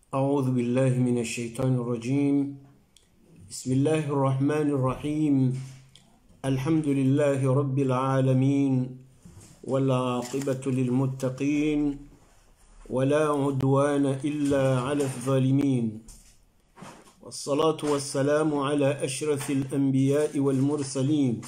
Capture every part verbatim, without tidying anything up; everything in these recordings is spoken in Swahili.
أعوذ بالله من الشيطان الرجيم. بسم الله الرحمن الرحيم. الحمد لله رب العالمين، والعاقبة للمتقين، ولا عدوان إلا على الظالمين، والصلاة والسلام على أشرف الأنبياء والمرسلين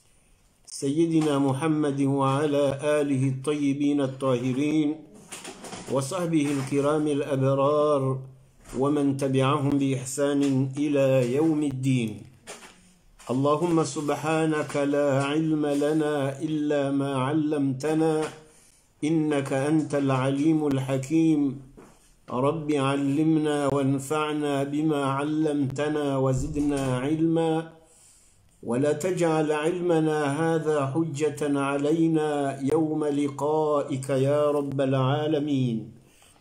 سيدنا محمد وعلى آله الطيبين الطاهرين وصحبه الكرام الأبرار ومن تبعهم بإحسان إلى يوم الدين. اللهم سبحانك لا علم لنا إلا ما علمتنا إنك أنت العليم الحكيم. رب علمنا وانفعنا بما علمتنا وزدنا علما، ولا تجعل علمنا هذا حجة علينا يوم لقائك يا رب العالمين.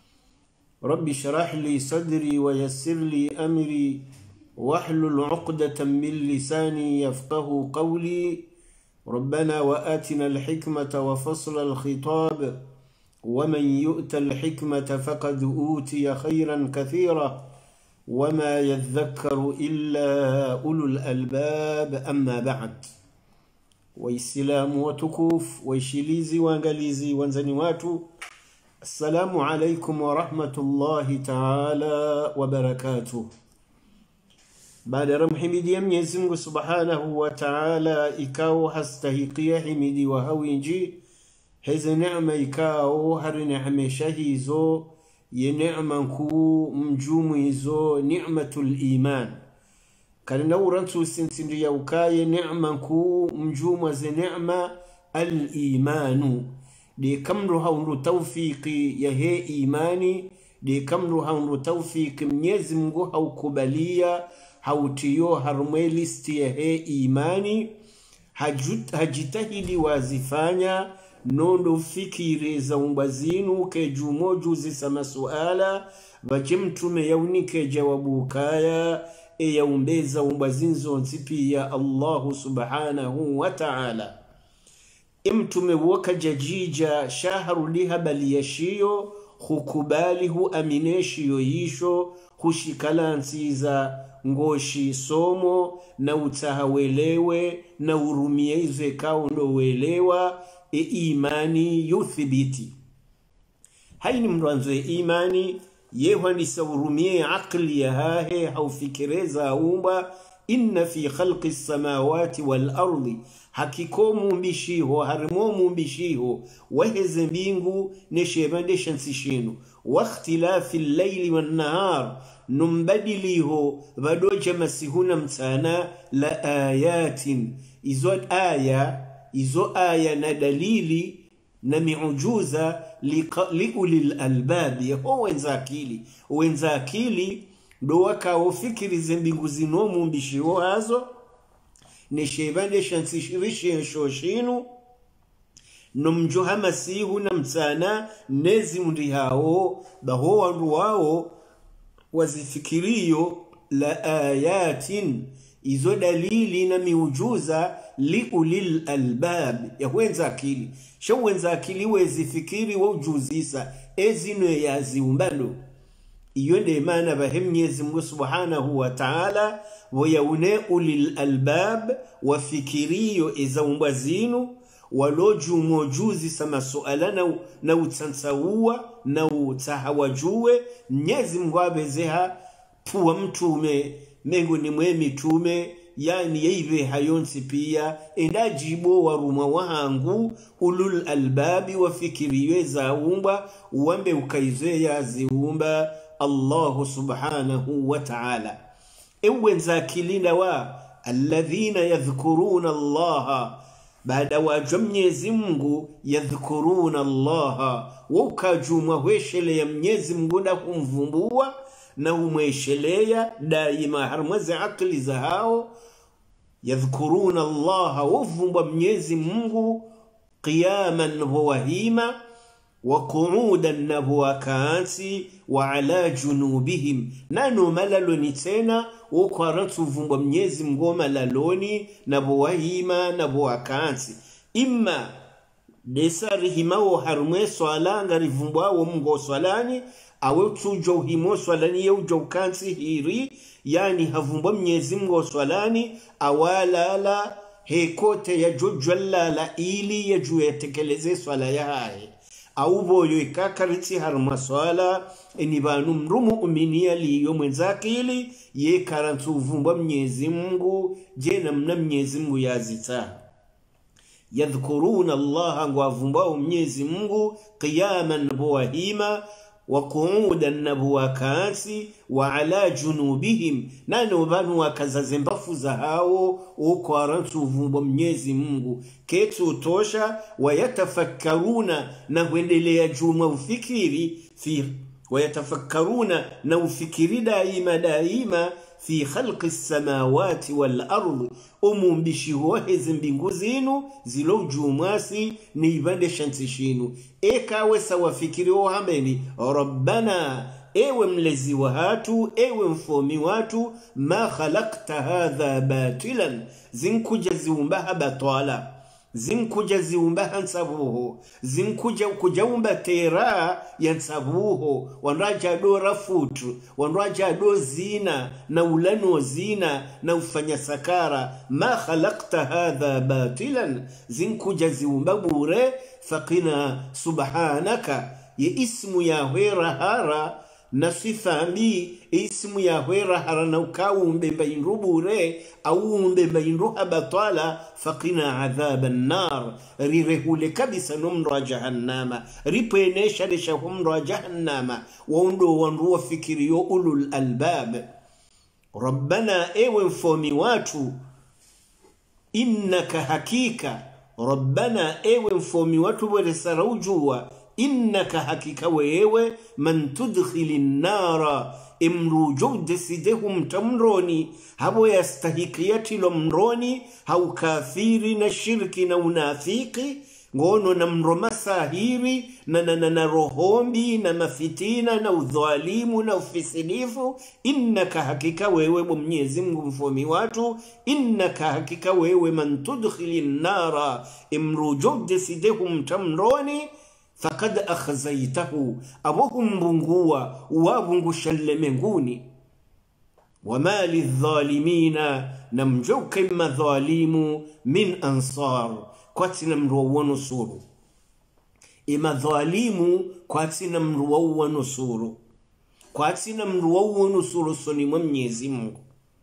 رب اشرح لي صدري ويسر لي أمري واحلل عقدة من لساني يفقه قولي. ربنا وآتنا الحكمة وفصل الخطاب، ومن يؤت الحكمة فقد أوتي خيرا كثيرا، وما يذكر إلا أولو الألباب. أما بعد، وإسلام وتكوف وإشليزي وانغاليزي وانزنواتو، السلام عليكم ورحمة الله تعالى وبركاته. بعد رمحمدي Mwenyezi Mungu Subhanahu wa Ta'ala, ikao hastahiqia himidi wa hawinji heze neema, ikao hari neema shahizo ye neema nkuu mjumu hizo ni'matul iman. Kalina urantu sinsindi ya ukaye neema nkuu mjumu ze neema al-imanu. Di kamru haunru tawfiki ya he imani, di kamru haunru tawfiki Mwenyezi Mungu haukubalia hautiyo harumelisti ya he imani. Hajut, hajitahidi wazifanya nondo fikiri za umbazinu ke jumoju zisa masuala vajimtume yaunike jawabu kaya e yaumbeza umbazinzo nsipi ya Allahu subhanahu wa ta'ala. Imtume waka jajija shaharu liha baliyashiyo hukubali hu amineshiyo yisho hushikalansiza ngoshi somo na utahawelewe na urumie izo kaundo welewa e imani yuthibiti. Haini mwanzo e imani yehwanisa urumie akli ya hahe haufikireza umba. Inna fi khalqi samawati wal ardi, hakiko mumbishiho harimo mumbishiho waheze mbingu neshebande shansishinu wa ikhtilafi al-layli wan nahar numbadiliho vadoja masihuna mtana la ayatin. Izo aya izo aya na dalili na miujuza liulil albabi, ho wenza akili wenza akili do wakao fikiri zembingu zino mumbishiho hazo neshebande shansishirishe shoshinu numjuha masihu na mtana nezi mundi hao baho wandu wao wazifikiriyo la ayatin. Izo dalili na miujuza liulil albab ya wenza akili. Sho wenza akili wezifikiri wa ujuzisa ezinwe ya ziumbalo. Iyo nde maana bahe Mwenyezi Mungu Subhanahu wa Ta'ala wayaune ulil albab wafikiriyo eza umbazinu waloju mojuzi sama suala na, na utansaua na utahawajue. Mwenyezi Mungu abezeha puwa mtume mengu ni mwemi tume, yani yeive hayonsi pia endajibo waruma wahangu ulul albabi wafikiriyo za umba uambe ukaize ya ziumba Allahu Subhanahu wa Ta'ala. Ewenza akilina wa alladhina yadhkuruna Allaha, baada wajwa Mwenyezi Mungu yadhkuruna Allaha wakajumwa hweshele ya Mwenyezi Mungu na kumvumbua na umweshelea daima harmazi akili za hao. Yadhkuruna Allaha wavumbwa Mwenyezi Mungu qiyaman wahima wa qu'udan na wakaansi wa ala junubihim nano malaloni tena wakwaratu vumbwa Mwenyezi Mungu malaloni na wahima na wakaansi. Imma desa rihimao harumwe swala ngarivumbwa mngo swalani awe tujo uhimo swalani ye ujo kansi hiri yani havumbwa Mwenyezi Mungu swalani awalala hekote ya jujwalala ili ya juu yatekeleze swala ya hae au boyo ikakariti haruma swala enibanu mrumu uminia liyo mwenzake ili ye karantu uvumbwa Mwenyezi Mungu jena mna Mwenyezi Mungu yazita yadhkuruna Allah ngo avumbwa Mwenyezi Mungu qiyaman buwahima وقعودا نبوكاسي وعلى جنوبهم نانو بانو وكزازن بفزهاو وقارنسو فومبو Mwenyezi Mungu ketu tosha wayatafakkaruna na kuendelea juma ufikiri fi wayatafakkaruna na ufikiri daima daima fi khalqi samawati wal ardi umumbishi hohezi mbingu zinu zilo jumasi ni ibande shantishinu ekawe sawa fikiri ohambeni rabbana ewe mlezi wa hatu ewe mfomi watu ma khalaqta hadha batilan zinkuja ziumbaha batala zinkuja ziumbaha nsabuho zinkuja kujaumba tera ya nsabuho wanraja do rafutu wanraja do zina na ulano zina na ufanya sakara ma khalaqta hadha batilan zinkuja ziumba bure faqina subhanaka ye ismu ya hwera hara na sifa mbi ismu ya hwera hara na ukawumbe mbainru bure au umbe mbainru batala faqina adhaban nar rirehule kabisa numra jahannama ripenesha desha humra jahannama waundo wanruwa fikiriyo ulul albab rabbana ewe mfomi watu innaka hakika rabbana ewe mfomi watu wale saraujua innaka hakika wewe man tudkhilin nara imruju desidehum tamroni habo yastahikiyati lomroni hau kafiri na shirki na unafiki ngono na mroma sahiri na na na, na rohombi na mafitina na udhalimu na ufisilifu innaka hakika wewe Mwenyezi Mungu mfomi watu innaka hakika wewe man tudkhilin nara imruju desidehum tamroni fakad akhzaitahu abohum bungua wabungusha lemenguni wama lidhalimina namjuka madhalimu min ansar kwatina mruwa nusuru ima dhalimu kwatina mruwa nusuru kwatina mruwa nusuru soni Mwenyezi Mungu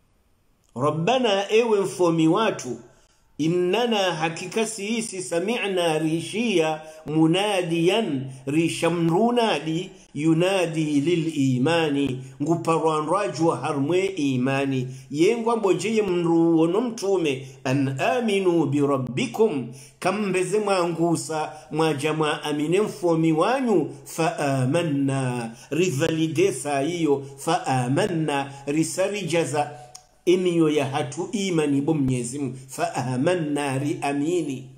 rabbana ewe mfomi watu innana hakika sisi sami'na rishia munadiyan rishamrunadi yunadi lil imani nguparwan rajwa harmwe imani yengwa mbojeye mruwono mtume an aminu bi rabbikum kambeze mwangusa mwajama amine mfomi wanyu fa amanna rivalidesa hiyo fa amanna risarijaza emiyo ya hatu imani bo Mwenyezi Mungu fa amanna ri amini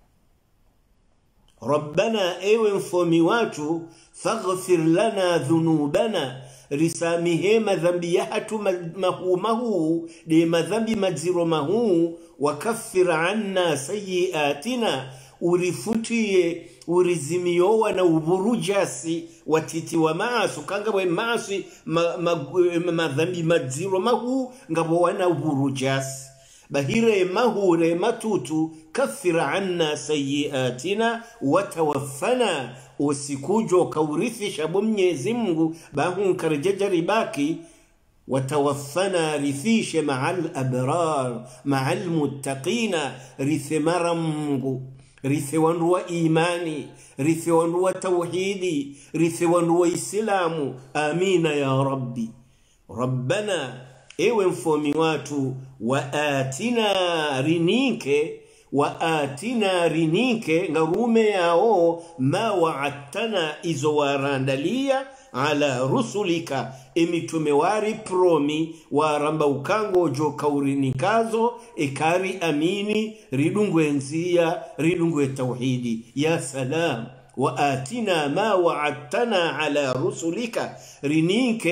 rabbana ewe mfomi watu faghfir lana dhunubana risamihe madhambi ya hatu mahu mahu de madhambi maziro mahu wakaffir anna sayiatina urifutie urizimiyowa na uburujasi watiti wa maasu kanga we maasi madhambi ma, ma, maziro mahu ngabo wana uburujasi bahire mahure matutu kaffira anna sayiatina watawaffana usikujo kaurithisha bo Mwenyezi Mungu bahu karejejari baki watawaffana rithishe ma'al abrar ma'al muttaqina rithimara Mungu rithi wanruwa imani rithi wanruwa tawhidi rithi wanruwa islamu amina ya rabbi rabbana ewe mfomi watu wa atina rinike wa atina rinike ngarume yao ma wa'atana izo warandalia ala rusulika emitume wari promi waramba ukango jo kaurinikazo ekari amini ridungwe nzia ridungwe tauhidi ya salam wa atina ma wa'atana ala rusulika rinike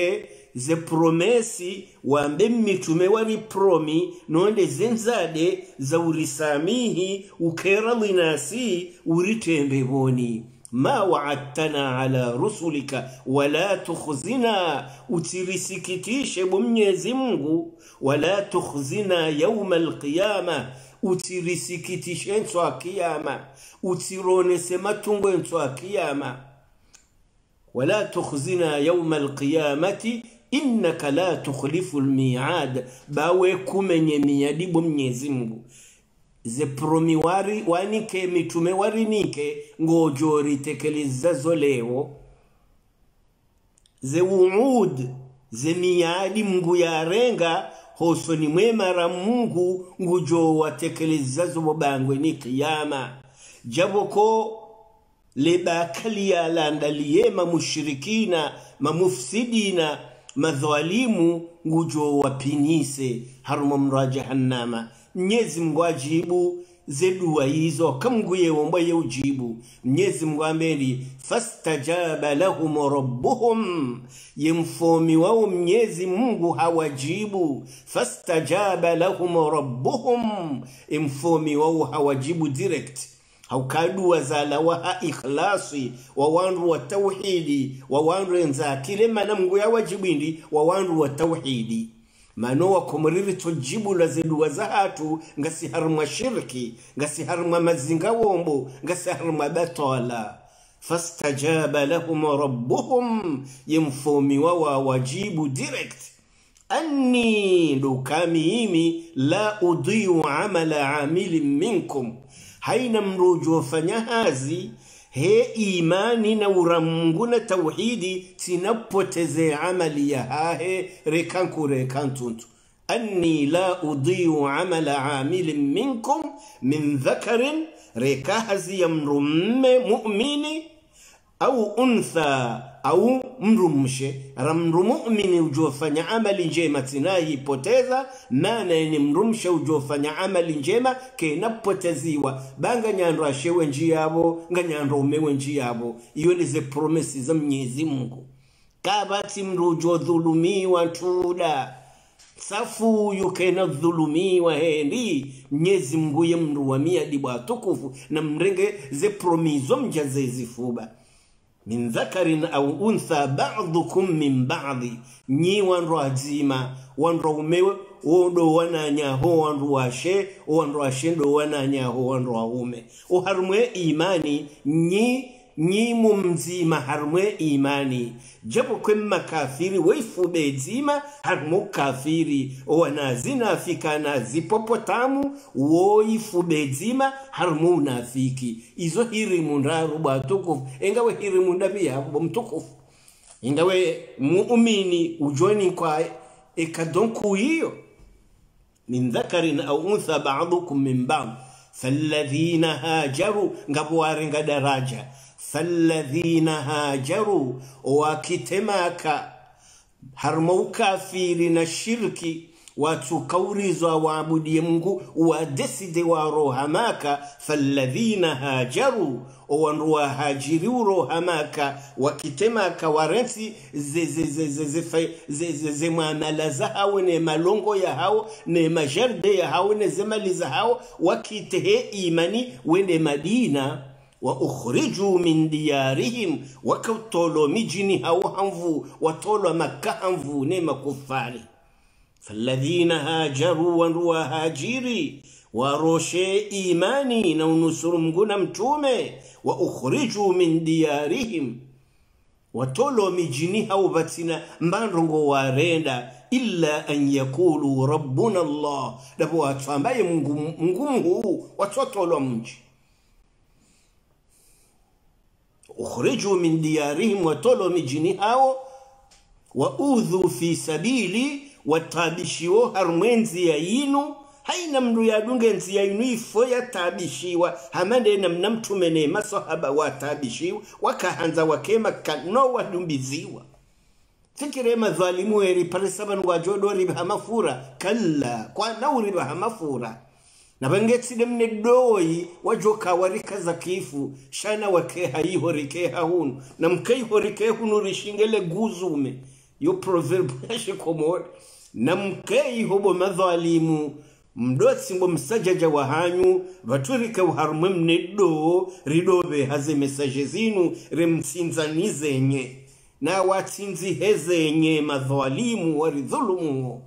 ze promesi wambe mitume wari promi nonde zenzade za urisamihi ukera linasi uritembe boni ma wa'adtana ala rusulika wala tukhzina utirisikitishe Mwenyezi Mungu wala tukhzina yawm alqiyama utirisikitishe ntwa kiyama utirone matungo ntwa kiyama wala tukhzina yawm alqiyamati innaka la tukhlifu almi'ad bawe kumenye miyadi Mwenyezi Mungu ze promi wari wanike mitume wari nike ngojori tekeleza zoleo ze uud ze miyadi Mungu yarenga hoso ni mwemara Mungu ngujo watekeleza zo bangwe ni kiyama jaboko leba kalia landaliye mamushirikina mamufsidina madhalimu ngujo wapinise haruma mrajahannama Mwenyezi Mungu ajibu zedua hizo kamguye wombaye ujibu Mwenyezi Mungu ameli fastajaba lahum rabbuhum yemfomi wao Mwenyezi Mungu hawajibu fastajaba lahum rabbuhum yemfomi wao hawajibu direct haukadu wazala wa ikhlasi wa wanru wa tauhidi wa wanru enza kile mana Mungu yawajibindi wa wanru wa tauhidi mano wa kumuriri tojibu la zeduwa za hatu ngasi harma shirki ngasi harma mazinga wombo ngasi harma batala fastajaba lahum rabbuhum yemfomi wawa wajibu direct anni dukami imi la udiyu amala amili minkum haina mrujo fanya hazi he imani na uramungu na tawhidi tinapoteze amali ya hahe rekanku rekantuntu anni la udiyu amala amilin minkum min dhakarin rekahazi ya mrumme mu'mini au untha au mrumshe ramru mu'mini ujofanya amali njema tinahi poteza nana ni mrumshe ujofanya amali njema kena poteziwa banga nyandro ashewe njiyabo nga nyandro umewe njiyabo iyo ni ze promesi za Mwenyezi Mungu kabati mrujo dhulumiwa tuda safu yukena dhulumiwa hendi Mwenyezi Mungu ye mruwamia dibwa tukufu na mrenge ze promizo mjaze zifuba min dhakarin au untha ba'dukum min ba'di nyi wanro azima wanro umewe odo wananya ho wanro washe wanro ashe ndo wananya ho wanro aume o harmwe imani nyi nyi mumzima harmwe imani japo kwemma kafiri waifu bezima harmu kafiri wanazina fikana zipopotamu waifu bezima harmu nafiki izo hiri mundaru batukufu engawe hiri mundabi yabo mtukufu ingawe muumini ujoni kwa ekadonku hiyo min dhakarin au untha ba'dukum min ba'd falladhina hajaru ngabwarenga daraja falladhina hajaru wakitemaka harmu kafiri na shirki watu kaurizwa waabudie Mungu wadeside wa rohamaka falladhina hajaru wanruwa hajiriu rohamaka wakitemaka warensi ze ze ze ze ze ze ze ze muamala za hao ne malongo ya hao ne majarde ya hao ne zemali za hao wakitehe imani wende Madina wa ukhriju min diyarihim wakatolo mijini hao hamvu watolo makahamvu ne makufari فالذين هاجروا ونروا هاجيري وروشي إيماني نونسر مغنا متومي وأخرجوا من ديارهم وطولوا مجنيها وباتنا مانرغو واريندا إلا أن يقولوا ربنا الله لبو أتفامباي مغمه وطولوا مجي أخرجوا من ديارهم وطولوا مجنيها وأوذوا في سبيلي watabishiwo harmwenzi ya inu haina mru ya dunge nzi ya inu ifo ya tabishiwa hamande na mnamtumene masahaba watabishiwa wakahanza wakema kano wadumbiziwa fikire madhalimu eri pale saban wajodo riba mafura kalla kwa nau riba mafura na bangeti demne doi wajoka warika za kifu shana wake haiho rike hahunu na mkei horike hunu rishingele guzume yo proverb ya Komori na mkei hobo madhalimu mdotsi mbo msajaja wa hanyu vaturika uharumwe mnedo ridobe haze mesaje zinu remtsinzanizenye na watsinzi hezenye madhalimu waridhulumu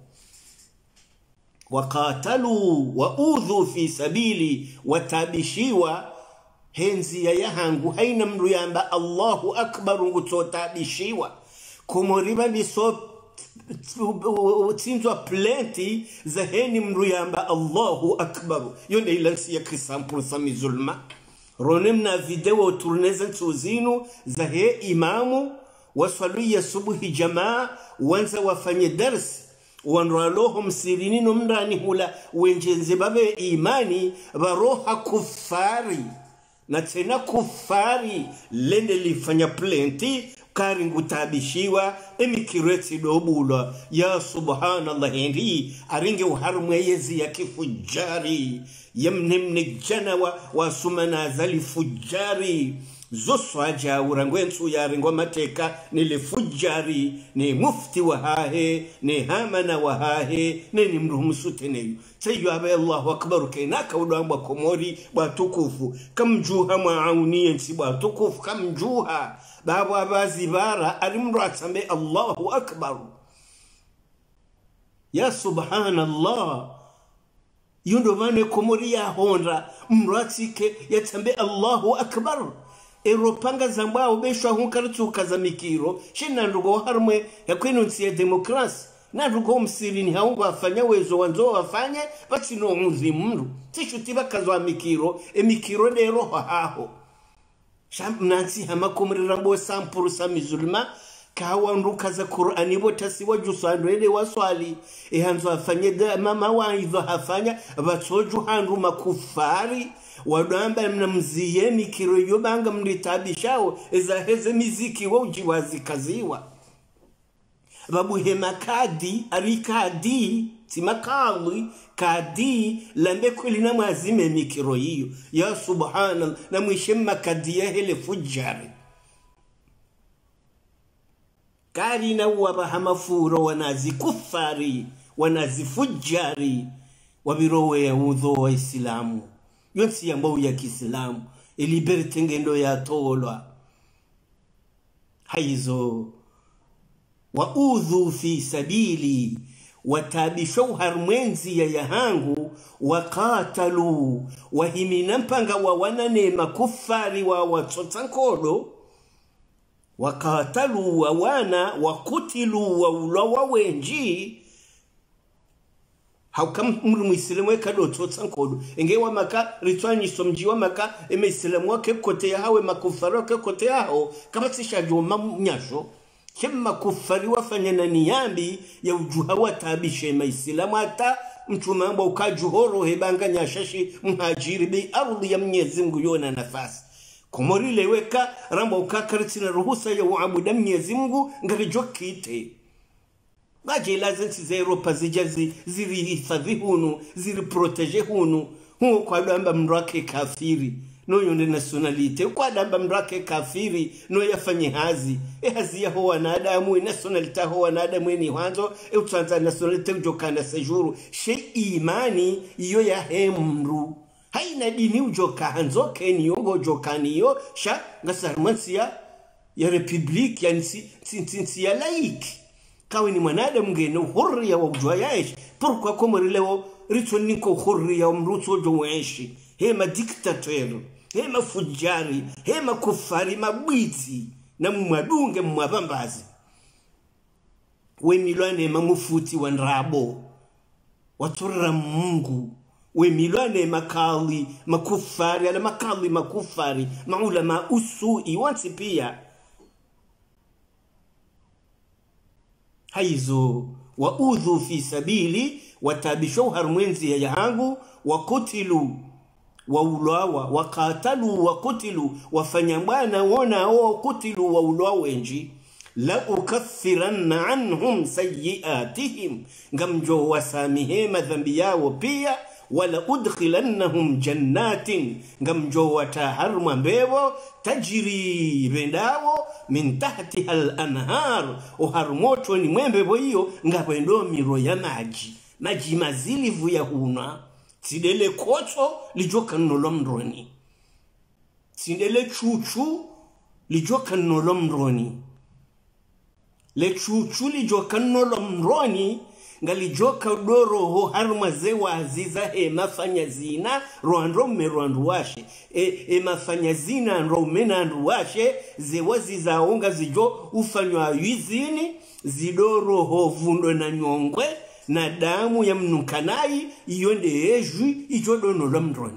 wakatalu wa udhu fi sabili watabishiwa henzi ya yahangu haina mru yamba Allahu akbar ngutotabishiwa Komoriba liso tinzwa plenty za heni mru yamba Allahu akbar yonde ilansi ya krisampuru sami zulma ronem na video turneza ntuzinu za he imamu waswaluya subuhi jamaa wanza wafanye darsi wanrolohom sirinino mndani hula wenjenze babe imani baroha kufari na tena kufari lende lifanya plenty kari ngutabishiwa emikireti dobula ya subhanallah hindi aringe uharumwe yezi ya kifujari yamnemne jana wa, wa sumana zali fujari zoswaja urangwensu ya ringwa mateka nile fujari ni mufti wa hahe ni hamana wa hahe ni ni mruhumusu teneyu sayu abe Allahu akbaru kenaka udambwa Komori batukufu kamjuha maauniye nsi batukufu kamjuha babu abazibara alimru atsambe Allahu akbaru ya subhanallah yundo vane Komori ya honra mratike yatsambe Allahu akbaru Eropanga zamba ubeshwa hunkaratu kazamikiro shina ndugo harumwe ya kwenu nsi ya demokrasi na ndugo msirini haungu wafanya wezo wanzo wafanya bati no muzi mndu tishu tiba kazwa mikiro emikiro de roho haho sham nansi hama Komori rambo sampuru sami zulma kawa nduka za Qur'ani botasi wajusando ede waswali ehanzo afanye mama waidho hafanya batoju handu makufari wadamba mnamziye mikiro yobanga mlitabishao eza heze miziki waujiwazi kaziwa babuhe makadi arikadi timakali kadi lambe kweli na mwazime mikiro hiyo ya subhanallah na mwishe makadi ya hele fujari kari na wabahamafuro wanazi kufari wanazi fujari wabirowe ya udho wa Islamu yonsi yambao ya Kiislamu iliberte ngendo ya tolwa haizo wa udhu fi sabili watabishu harmwenzi ya yahangu wakatalu wahimina mpanga wa wanane makufari wa watsotankodo wakatalu wa wana wakutilu wa ulawa wenji haukam mru muislamu weka doto tsankodo engewa maka ritwanyi somjiwa maka eme islamu wake kote ya hawe makufari wake kote yao kama tisha joma mnyasho kema kufari wafanya na niyambi ya ujuha watabishe maislamu hata mtu mambo ukajuhoro hebanga nyashashi mhajiri bi ardhi ya Mwenyezi Mungu yona nafasi Komori leweka ramba ukakaritina ruhusa ya uabuda Mwenyezi Mungu ngarijo kite Gaje lazenti za Europa zijazi ziri hifadhi hunu, ziri protege hunu. Huo kwa damba mrake kafiri. No yonde nationalite. Kwa damba mrake kafiri. No yafanye hazi. E hazi ya hoa na adamu. E nationalite hoa na adamu. E ni wanzo. E utuanza nationalite ujokana sejuru. She imani iyo ya hemru. Haina dini ujoka hanzo. Keni yongo ujokani yo. Sha ngasarumansi ya ya republiki ya nsi, nsi, nsi ya laiki. Kawe ni mwanadamu ngene uhurriya wa ujua yaishi. Pourquoi Komori leo rito niko uhurriya wa mruto ujo yaishi. Hema diktator, hema fujari, hema kufari mabwiti na mwadunge mwabambazi. We milwane mamufuti wa nrabo. Waturra Mungu. We milwane makali makufari, ala makali makufari, maulama usui, wansi pia. Haizo wa udhu fi sabili watabishu harmwenzi ya yahangu wakutilu wa ulawa wakatalu wakutilu wafanyambana wona o kutilu wa ulawa wenji la ukathiranna anhum sayyiatihim ngamjo wasamihe madhambi yao pia wala udkhilannahum jannatin ngamjo wata harma mbevo tajiri bendawo min tahtiha al-anhar o harmoto ni mwembevo hiyo ngapendo miro ya maji maji mazilivu ya huna tidele koto lijoka nolomroni tidele chuchu lijoka nolomroni le chuchu lijoka nolomroni ngalijoka doro ho harma zewa aziza e mafanya zina roandro meroandu washe e, e mafanya zina ro menandu washe zewa zizaonga zijo ufanywa yizini zidoro ho vundo na nyongwe na damu ya mnukanai iyonde ejwi ijodono lomroni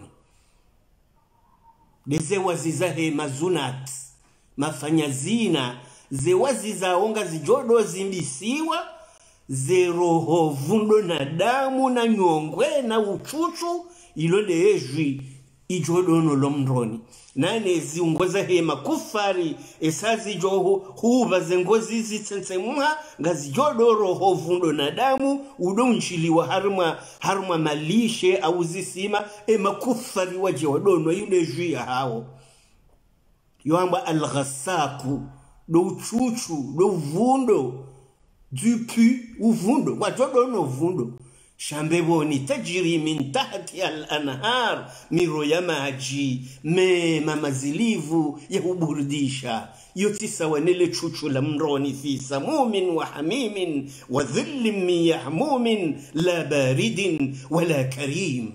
dezewa ziza he mazunat mafanya zina zewa zizaonga zijodo zimbisiwa zeroho vundo na damu na nyongwe na uchuchu ilole ejwi ijodono lomroni nane ziungoza hema kufari esazi joho huba zengozi zitsensemwa ngazijodoro ho vundo na damu udonchiliwa harma harma malishe au zisima ema kufari waje wadono yule ejwi ya hao yoamba al-ghassaku do uchuchu do vundo du pu uvundo watodono vundo shambeboni tajiri min tahti al-anhar miro ya maji me mamazilivu ya uburudisha yote sawa nile chuchu la mroni fi samumin wa hamimin wa dhillin min yahmumin la baridin wala karim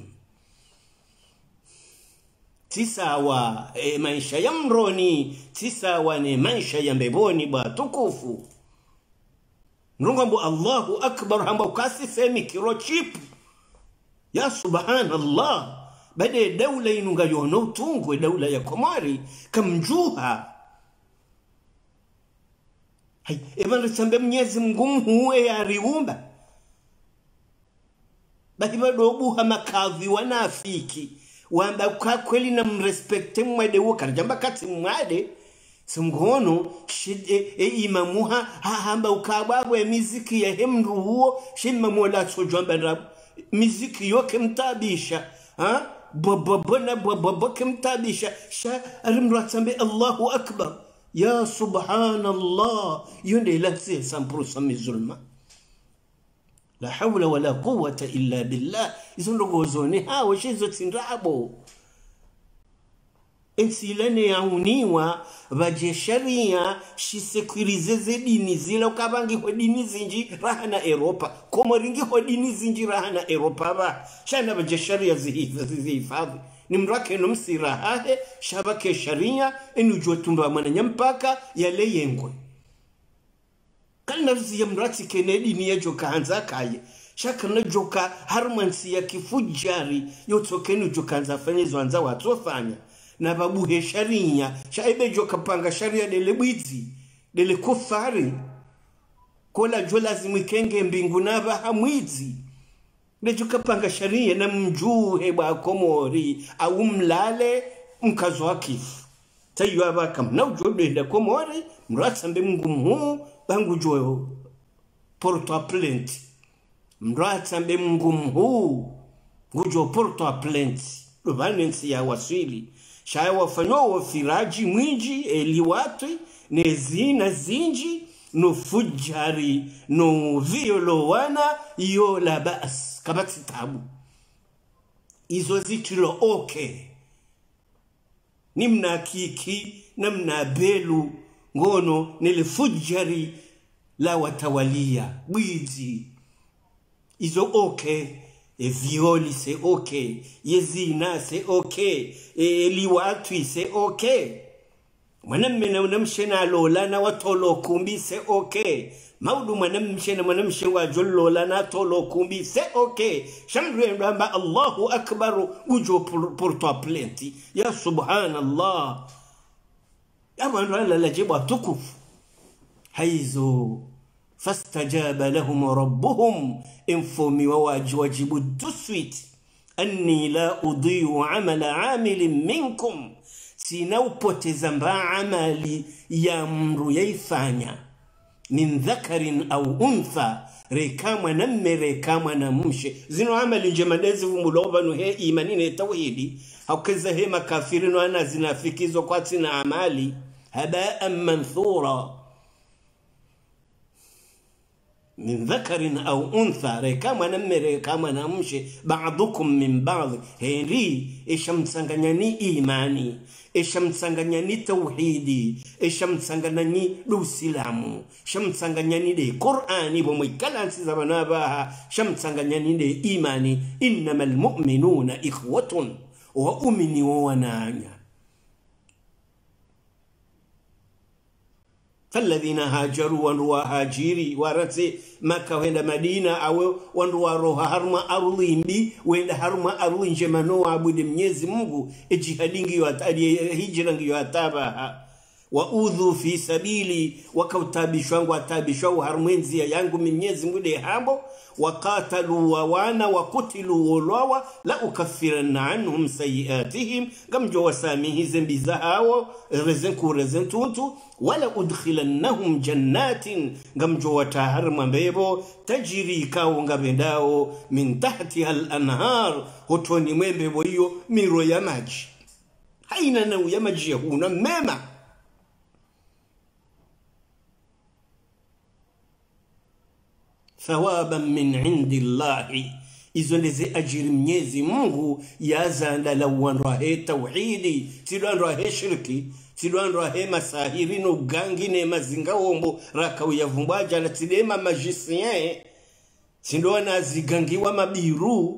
tisawa e maisha ya mroni tisawa ne maisha ya mbeboni ba tukufu Nungambo Allahu akbar hamba kasi femi kiro chip ya subhanallah bade dawla inunga yono tungwe dawla ya Komari kamjuha hai evana tsambe mnyezi mgumu ya riumba baki badobuha makavi wanafiki wamba kwa kweli na mrespekte mwade wokarjamba kati mwade Sungono shide e imamuha ha hamba ukababwe miziki ya hemru huo shimamu la sojamba rab miziki yoke mtabisha ha bababona bababake mtabisha sha alimratsambe Allahu akbar ya subhanallah yonde latse sampuru samizulma la hawla wala quwwata illa billah izondogozone hawo shizo tsindrabo ensilene yauniwa vaje sharia shisekurize zedini zila ukabangi kwa dini zinji rahana Europa komoringi kwa dini zinji rahana Europa ba shana vaje sharia zihifadhi ni mrake no msirahahe shabake sharia enu jotumba mananya mpaka yale yengwe kalina ya mrati Kennedy ni ya joka hanza kaye shaka na joka harmansi ya kifujari yotokenu joka hanza fanyezo hanza watofanya na babu he sharia shaibe joka panga sharia dele bwizi dele kufari kola jola zimikenge mbingu naba hamwizi ne joka panga sharia na mjuhe ba Komori au mlale mkazo wakifu tayo abakam na ujode da Komori mratsambe mngumu bangu joyo Port-au-Prince mratsambe mngumu ngujo Port-au-Prince lubanensi ya wasili shaya wafano firaji mwinji eliwatwi nezina zinji no fujari no violo wana yo la bas kabati tabu izo zitilo okay nimna kiki namna belu ngono nile fujari la watawalia bwizi izo okay e violi c'est ok yezina c'est ok e liwatwi c'est ok mwanamme na unamshena lola na watolo kumbi c'est ok maudu mwanamme na mwanamme wa jollola na tolo kumbi c'est ok shamre ndamba Allahu akbar ujo Port-au-Prince ya subhanallah ya manwala la jibu tukufu haizo فاستجاب لهم ربهم انفومي وواجب الدسويت أني لا أضيع عمل عامل منكم سيناو بوتزنبا عملي يامر يفانيا من ذكر أو أنثى rekamwa na mmerekamwa na mshe zino amali njema dezi vumuloba no he imani ne tauhidi haukeza he makafiri no ana zinafikizwa kwa tina amali haba'an manthura من ذكر أو أنثى ركما نمر ركما نمشي بعضكم من بعض هنري إشام تسانغني إيماني إشام تسانغني توحيدي إشام تسانغني لوسلامو شام تسانغني دي قرآني بمكلان سيزابنا باها شام تسانغني دي إيماني إنما المؤمنون إخوة وأمني ونانيا فالذين هاجروا وانروا هاجيري ورثي مكة وين مدينة أو وانروا روها هرما أرضين بي وين هرما أرضين جمانو عبود ميز مغو إجهادين يواتادي هجران يواتابها وأوذوا في سبيلي وكوتابشوا وتابشوا هرمين زي يانغو من ميز مغو هامبو وقاتلوا ووانا وقتلوا ولوا لا أكفرن عنهم سيئاتهم كم جو ساميه زنبي زهاو رزنكو رزنتونتو ولا أدخلنهم جنات كم جو تهرم بيبو تجري كاو غبنداو من تحتها الأنهار هتوني مين بيبو يو ميرو يماج هاينا نو يماج يهونا ميما ثوابا من عند الله إذن لزي أجر ميزي منغو يازان للوان راهي توحيدي تلوان راهي شركي تلوان راهي مساهرين وغانغين مزنغا ومبو راكو يفنباجا لتليما ماجيسيان تلوان أزيغانغي ومبيرو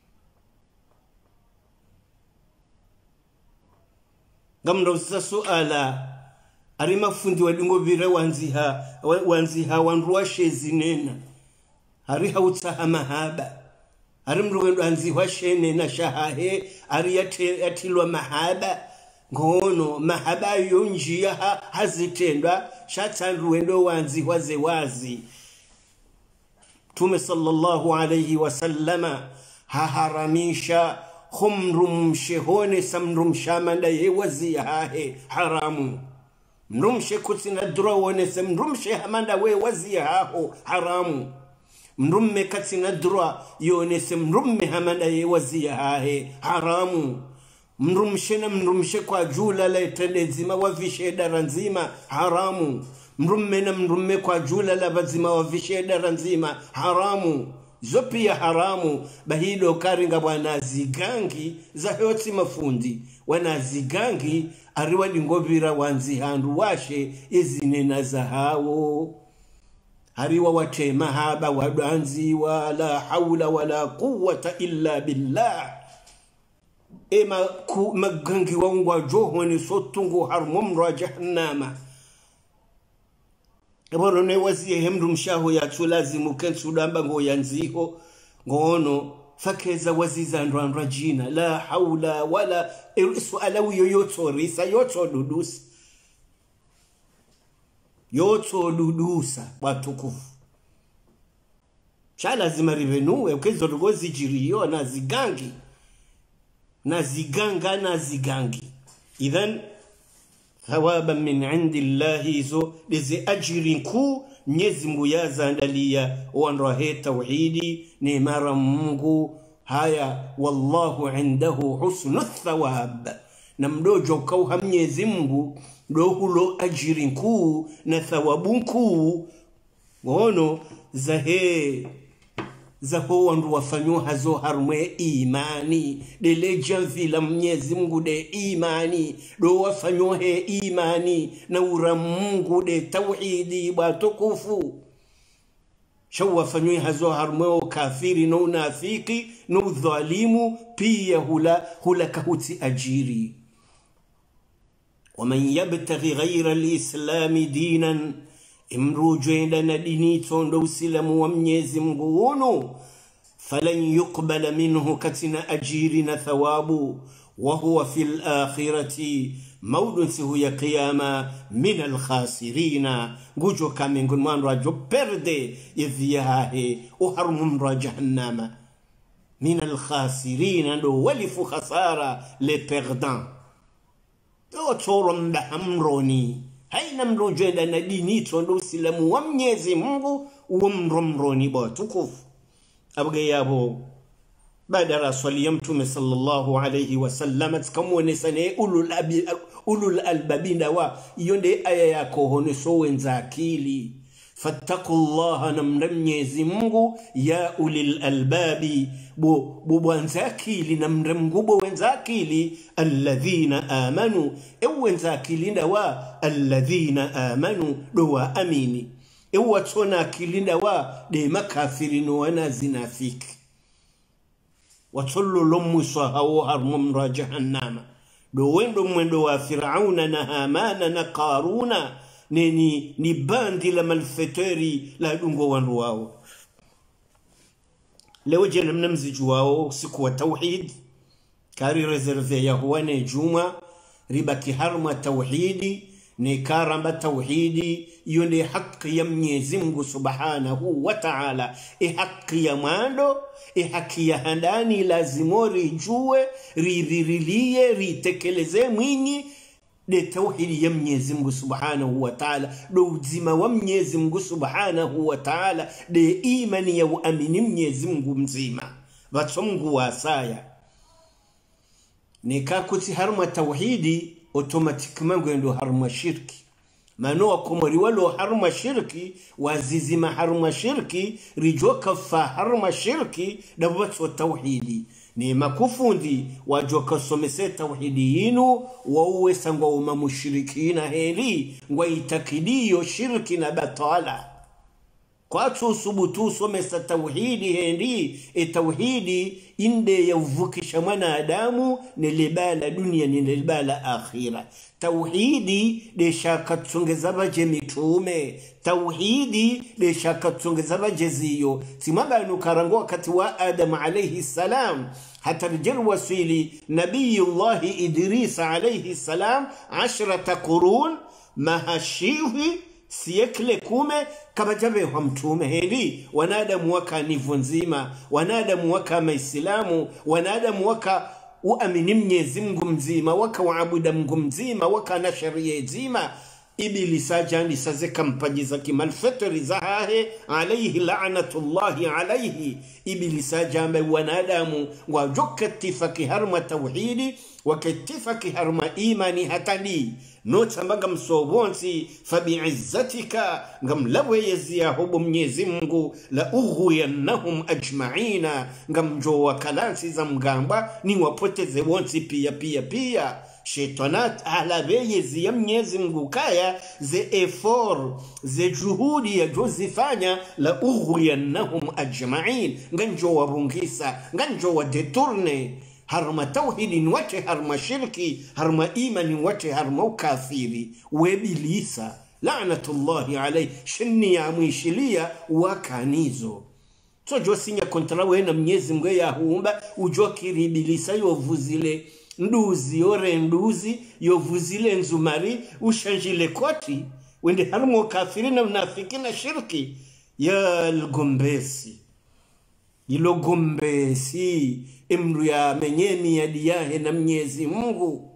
غمرو سسؤالا أريما فندي ودنغو بيرا وانزيها وانزيها وانروا شيزينينا hari hautsaha mahaba hari mrugendo anzihwa shene na shahahe hari yatilwa mahaba ngono mahaba yonjia ha, hazitendwa shatandruendo wanzihwa zewazi Tume sallallahu alayhi wasallama haharamisha khumrum shehone samrum shamanda yewazi hahe haramu mrumshe kutina drawone samrumshe hamanda we wazi haho haramu mrumme katina dura yonese mrumme hamanda yewaziya hahe haramu mrumshe na mrumshe kwa jula la itendezima wavishe daranzima haramu mrumme na mrumme kwa jula la bazima wavishe daranzima haramu zopi ya haramu bahido karinga wanazigangi za hoti mafundi wanazigangi ariwa lingobira wanzi handu washe izinena za hao hariwa wate mahaba wadanzi wala hawla wala quwwata illa billah ema ku magangi wangwa johoni sotungo harmumra jahannama eboro ne waziye hemdu mshaho ya tulazimu kensudamba ngo yanziho ngono fakeza waziza ndwa jina la hawla wala suala yoyoto risa yoto dudusi yoto dudusa watukufu chala zimarivenuwe ukezo rugozi jiriyo na zigangi na ziganga na zigangi idhan thawaba min indillahi zo lizi ajirin ku Mwenyezi Mungu yazaandalia wanrahe tauhidi ni mara Mungu haya wallahu indahu husnu thawab na mdojo kauha Mwenyezi Mungu dohulo ajirin ku na thawabun ku wono zahe zaho wandu wafanyo hazo harumwe imani de leja vila Mwenyezi Mungu de imani do wafanyo he imani na ura Mungu de tauhidi batukufu shaw wafanyo hazo harumwe kafiri no nafiki no dhalimu pia hula hula kahuti ajiri ومن يبتغي غير الإسلام دينا imrujenda na dini tondo usilamu wa Mwenyezi Mungu wono falan yuqbala minhu katina ajiri na thawabu wa huwa fil akhirati maudunsihu ya qiyama min al khasirina ngujo kamengun manra jo perde yithiyahe uharmum ra jahannama min al khasirina ndo walifu khasara le perdant to torom da hamroni haina mrujenda na dini tondo usilamu wa Mwenyezi Mungu umromroni ba tukufu abga yabo baada rasuli ya mtume sallallahu alayhi wasallam tkamone sane ulul abi ulul albabinda wa yonde aya yako honeso wenza akili fattaqullaha namnyezi Mungu ya ulil albabi bo bwanza akili namremgubo wenza akili alladhina amanu ewenza akili ndawa alladhina amanu do wa amini ewa tona akili ndawa de makafiri no wana zinafiki watullu lomwiswa hao harmumra jahannama do wendo mwendo wa Firauna na Hamana na Karuna ni, ni, ni bandi la malfeteri la dungo wanru wao. Leo jena mnamziju wao siku wa tawhid kari rezerve ya huwane juma riba kiharma tawhidi ni karamba tawhidi yone haki ya Mwenyezi Mungu subhanahu wa ta'ala e haki ya mando e haki ya handani lazimori jue riririlie ritekeleze mwinyi de tawhidi ya Mwenyezi Mungu subhanahu wa ta'ala do uzima wa Mwenyezi Mungu subhanahu wa ta'ala de imani ya uamini Mwenyezi Mungu mzima vatso Mungu wasaya nika kuti harma tawhidi automatiquement gwendo harma shirki mano wakomori walo harma shirki wazizima harma shirki rijoka fa harma shirki dabatso tawhidi ni makufundi wajoka somese tawhidi yinu wauwe sangwa uma mushrikina heli ngwa itakidiyo shirki na batala kwa tu subutu somesa tawhidi hendi e tawhidi inde ya uvukisha mwanadamu nilibala dunia nilibala akhira tawhidi de shaka tsongeza baje mitume tawhidi de shaka tsongeza baje ziyo simabanu karango wakati wa Adam alayhi salam hata rjal wasili nabiyullah Idris alayhi salam ashrata qurun mahashihi siekle kume kama jabe wa mtume heli wanadamu waka nivo nzima wanadamu waka maislamu wanadamu waka uamini Mwenyezi Mungu mzima waka waabuda Mungu mzima waka na sharia nzima ibilisa jani sazeka mpajiza kimalfetri zahahe alayhi la'natullahi alayhi ibilisa jambe wanadamu wajokattifaki harma tawhidi wakattifaki harma imani hatadi nota mbaga msobonsi fabi'izzatika ngamlawe yezia hubu Mwenyezi Mungu la ughwiyannahum ajma'ina ngamjo wakalansi za mgamba ni wapoteze wonsi pia pia pia shetanat ala beyezi ya Mwenyezi Mungu kaya ze effort ze juhudi ya jozifanya la ughwiyannahum ajma'in nganjo wabungisa nganjo wadeturne harma tawhidi nwate harma shirki harma imani nwate harma ukafiri webilisa la'natullahi alayhi shinni ya mwishilia wakanizo so josinya kontra wena Mwenyezi Mungu ya huumba ujokiri ibilisa yovuzile nduzi ore nduzi yovuzile nzumari ushanjile koti wende harma ukafiri na mnafiki na shirki ya lgombesi ilo gombesi imru ya menyeni ya diyahe na Mwenyezi Mungu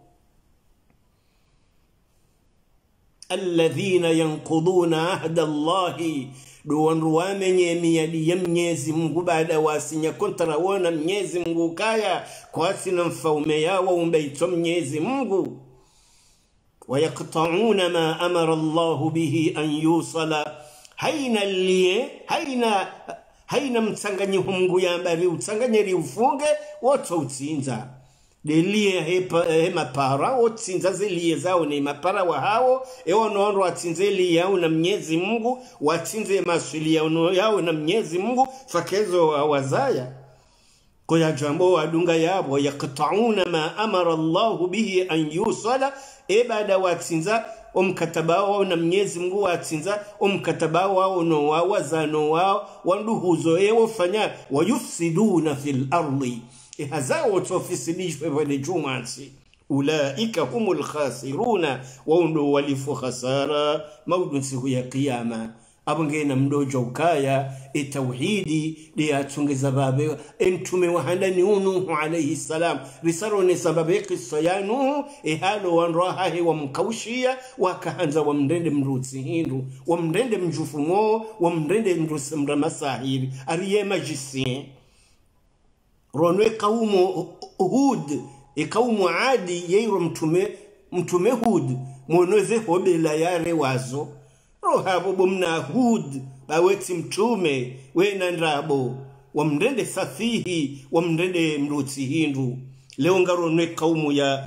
alladhina yanquduna ahda Allahi duwanru wa menyeni ya diya Mwenyezi Mungu baada wasinya kontra wana Mwenyezi Mungu kaya kwa sina mfaume yawa umbeito Mwenyezi Mungu ويقطعون ما أمر الله به أن يوصل هين اللي هين haina mtsanganyi Mungu yambari utsanganyeri ufunge woto utsinza delie hepa hema para otsinza zilie zao ni mapara wa hao ewo nondo watsinzeli yao na Mwenyezi Mungu watsinze maswili yao yao na Mwenyezi Mungu fakezo wazaya kwa jambo wadunga yabo yaqta'una ma amara Allah bihi an yusala ibada watsinza umkataba wao na Mwenyezi Mungu watsinza umkataba wao no wao zano wao wanduhuzo ewo fanya wayufsiduna fil ardi ihazao tofisidishwe wale jumansi ulaika humul khasiruna wa undu walifu khasara maudun siku ya kiyama abangena mdojo ukaya etauhidi de atungeza babe entume wahanda ni Nuhu alayhi salam risaro ne sababe kisa ya Nuhu ehalo wanraha he wa mkaushia wakaanza wa mrende mrutsi hindu wa mrende mjufumo wa mrende mrusi mramasahiri ariye majisien ronwe kaumu Hud e kaumu Adi yeiro mtume mtume Hud mwonoze hobela yare wazo rohabo bomna Hud baweti mtume wena ndrabo wamrende safihi wamrende mrutsi hindu leo ngaronwe kaumu ya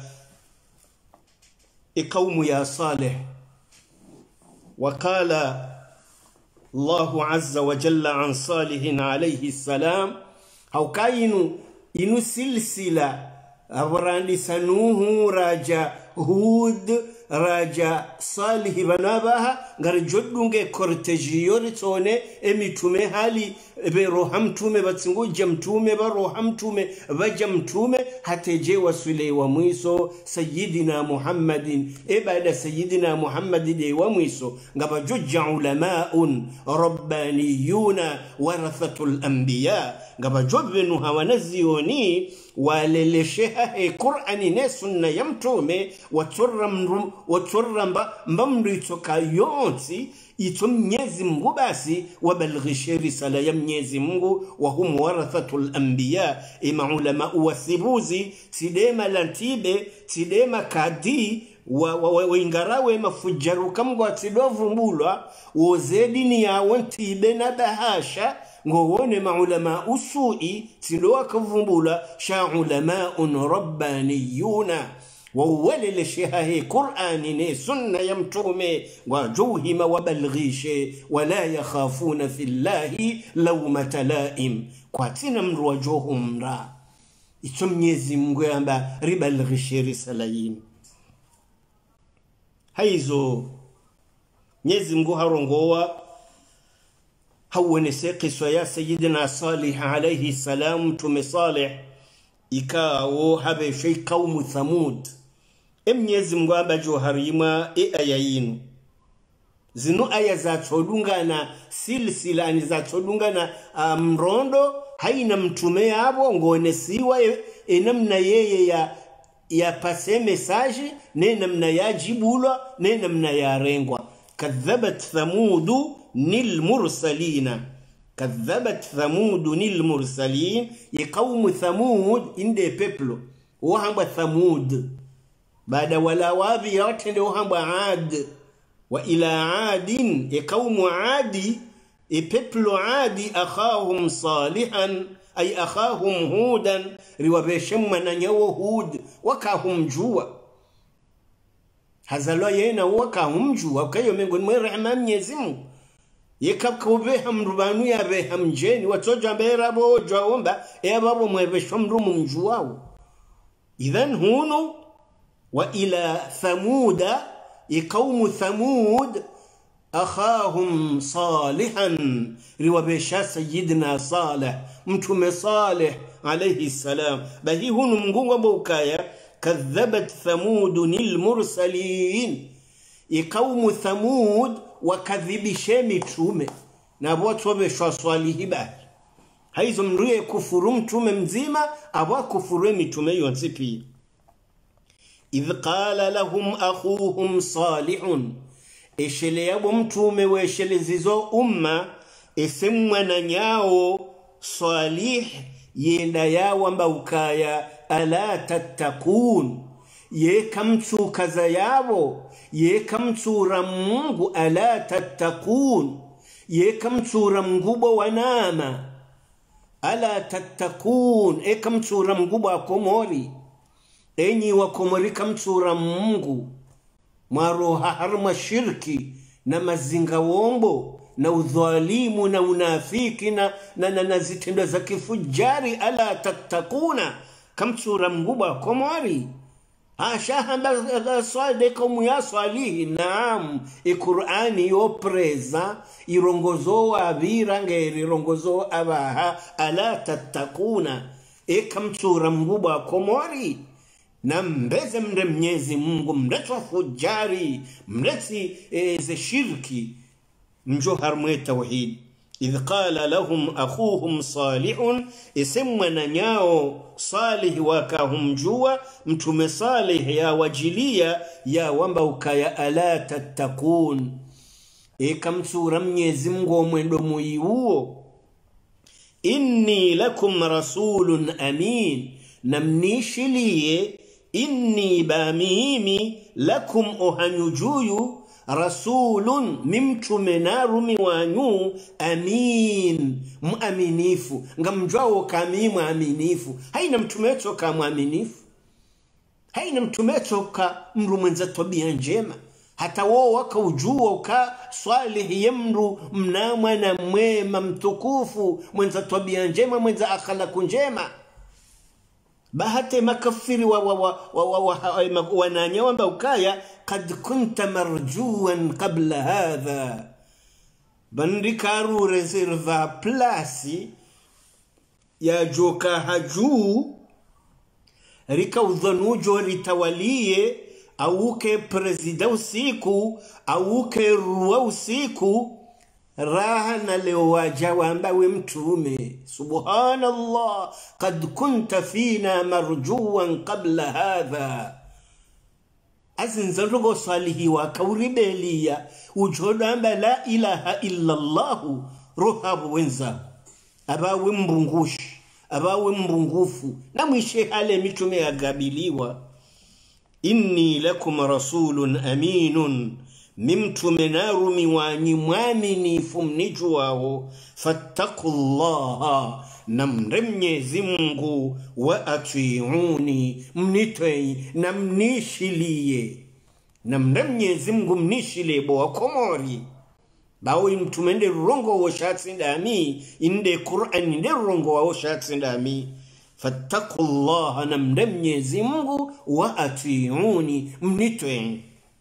e kaumu ya Saleh wakala Allahu azza wa jalla an Salihin alayhi salam haukainu inu silsila abrandi sanuhu raja Hud raja Salih banabaha ngar joddunge kortejiyo ritone emitume hali be rohamtume batsinguja mtume ba rohamtume baja mtume hateje wasule wa mwiso sayyidina Muhammadin ibada sayyidina Muhammadin de wa mwiso ngaba jujja ulamaun rabbaniyuna warathatul anbiya ngaba jobbenu hawanazioni walelesheha he Qur'ani ne sunna ya mtume waturram waturramba mbamri toka yonsi ito Mwenyezi Mungu basi wabalghishe risala ya Mwenyezi Mungu wa hum warathatul anbiya ima ulama wasibuzi tidema lantibe tidema kadi wa, wa, wa, wa ingarawe mafujaru kamgwa tidovumbulwa wozedini ya wantibe na bahasha ngowone maulama usui tidowa kavumbula sha ulamaun rabbaniyuna وولل شهاه قرآن سنة يمتومي وجوهم وبلغيش ولا يخافون في الله لومة لائم كواتنا من وجوهم را يتميزي مغيامبا ربلغيش رسالين هايزو نيزي مغوهارونغوا هو نسيقي سويا سيدنا صالح عليه السلام تومي صالح إكاو هبه شي قوم ثمود Mwenyezi Mungu abajoharima e ayayinu zinu aya za tolungana silsilani za tolungana mrondo haina mtume yabo ngonesiwa e namna yeye ya ya pase message ne namna ya jibulwa ne namna ya rengwa kadhabat thamudu nil mursalina kadhabat thamudu nil mursalin yaqawmu thamud inde peplo wahamba thamud baada wala wavi yote ndio hamba Ad wa ila Adin e kaumu Adi e peplo Adi akhahum Salihan ay akhahum Hudan riwabeshemma na nyawo Hud wakahum jua hazalwa yena wakahum jua kayo miongoni mwa rehema Mwenyezi Mungu yekakube hamrubanu ya be hamjeni watoja mbera bo jwaomba e babo mwebeshomru mumjuao idhan hunu وإلى ثمود قوم ثمود أخاهم صالحا روابشا سيدنا صالح متوم صالح عليه السلام بهي هون مغوغا بوكايا كذبت ثمود المرسلين قوم ثمود وكذب شامي تومه نابوت وبشا صالح به هايزو مرويه كفروا متوم مزيما أبوا كفروا متوم يونسيبي إذ قال لهم أخوهم صالح إشلي أبمتوم وإشلي زيزو أمة إسمنا نياو صالح ينايا ومبوكايا ألا تتقون يكمتو كزيابو يكمتو رمونغو ألا تتقون يكمتو رمغوبو وناما ألا تتقون يكمتو رمغوبو أكموري enyi wakomorika mtura Mungu maroha harma shirki na mazinga wombo na udhalimu na unafiki na na, na, na zitendo za kifujari ala tattakuna kamtura Mungu wakomori ashahamba swade komu ya swalihi naam e Qur'ani yo preza irongozo abira ngeri rongozo abaha ala tattakuna e kamtura Mungu wakomori na mbeze mre Mwenyezi Mungu mretu wa fujari mreti e, ze shirki mjohar mwe tauhid. idh qala lahum akhuhum salihun, isemwana nyao salih wakahumjua mtume salih ya wajilia ya wamba ukaya ala tattakun, eka msura mnyezi Mungu mwendo muiuo. inni lakum rasulun amin, namnishilie inni bamimi lakum ohanyujuyu rasulun mimtume narumi wanyu amin muaminifu ngamjwao kami muaminifu. haina mtumeto ka muaminifu, haina mtumeto ka mru mwenza tabia njema, hata wao wakaujua uka swalih yamru mnamwa na mwema mtukufu mwenza tabia njema mwenza akhlaq njema. bahate makafiri wa wa wa wa, wa, wa, wa wananya wamba ukaya kad kunta marjuan qabla hadha, bandikaru reserva plasi ya joka haju rika udhanujo ritawalie auke prezida usiku auke ruwa usiku raha na leo waja wamba we mtume. subhanallah, kad kunta fina marjuan qabla hadha. azinzarugo salihi wa kauribelia ujodo amba la ilaha illa allahu ruhabu wenza abawe mbungushi abawe mbungufu na mwishe hale mitume agabiliwa. inni lakum rasulun aminun, mimtume narumi wanyi mwaminifu mnijuwao. fattakullaha, namre Mwenyezi Mungu, wa atiuni, mnitei na mnishilie. namre Mwenyezi Mungu mnishilie bo wakomori bawe mtume nde rongo wa shatsindami inde Qur'an nde rongo wa shatsindami. fattakullaha, namre Mwenyezi Mungu, wa atiuni, mnitei.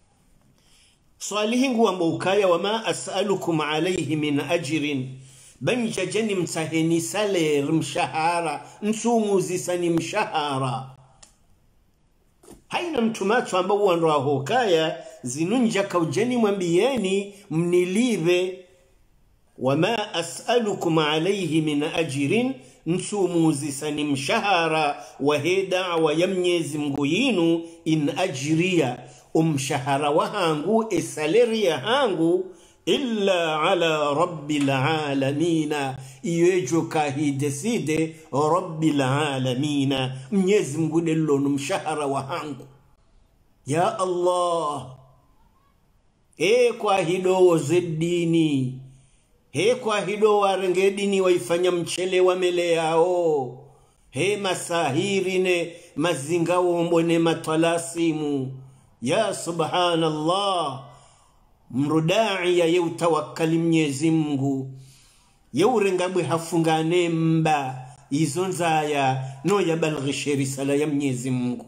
Salihi nguwa mbukaya wama as'alukum alayhi min ajrin, banja jani msaheni saler mshahara msumuzi sani mshahara. haina mtumacho ambao wanroa hokaya zinunja kaujani mwambieni mnilive. wama as'alukum alayhi min ajrin, msumuzi sani mshahara wa heda wa ya Mwenyezi Mungu yinu. in ajriya, umshahara wahangu esaleri ya hangu illa ala rabbil alamina, iwejo kahideside rabbil alamina, Mwenyezi Mungu dello mshahara wahangu. ya Allah, e kwa hido zedini, he kwa hido warengedini waifanya mchele wa mele yao, he masahiri ne mazingao mbone matalasimu. ya subhanallah, mrudai ya yeutawakali Mwenyezi Mungu yeurengabwe hafungane mba izonzaya no ya balghishe risala ya Mwenyezi Mungu.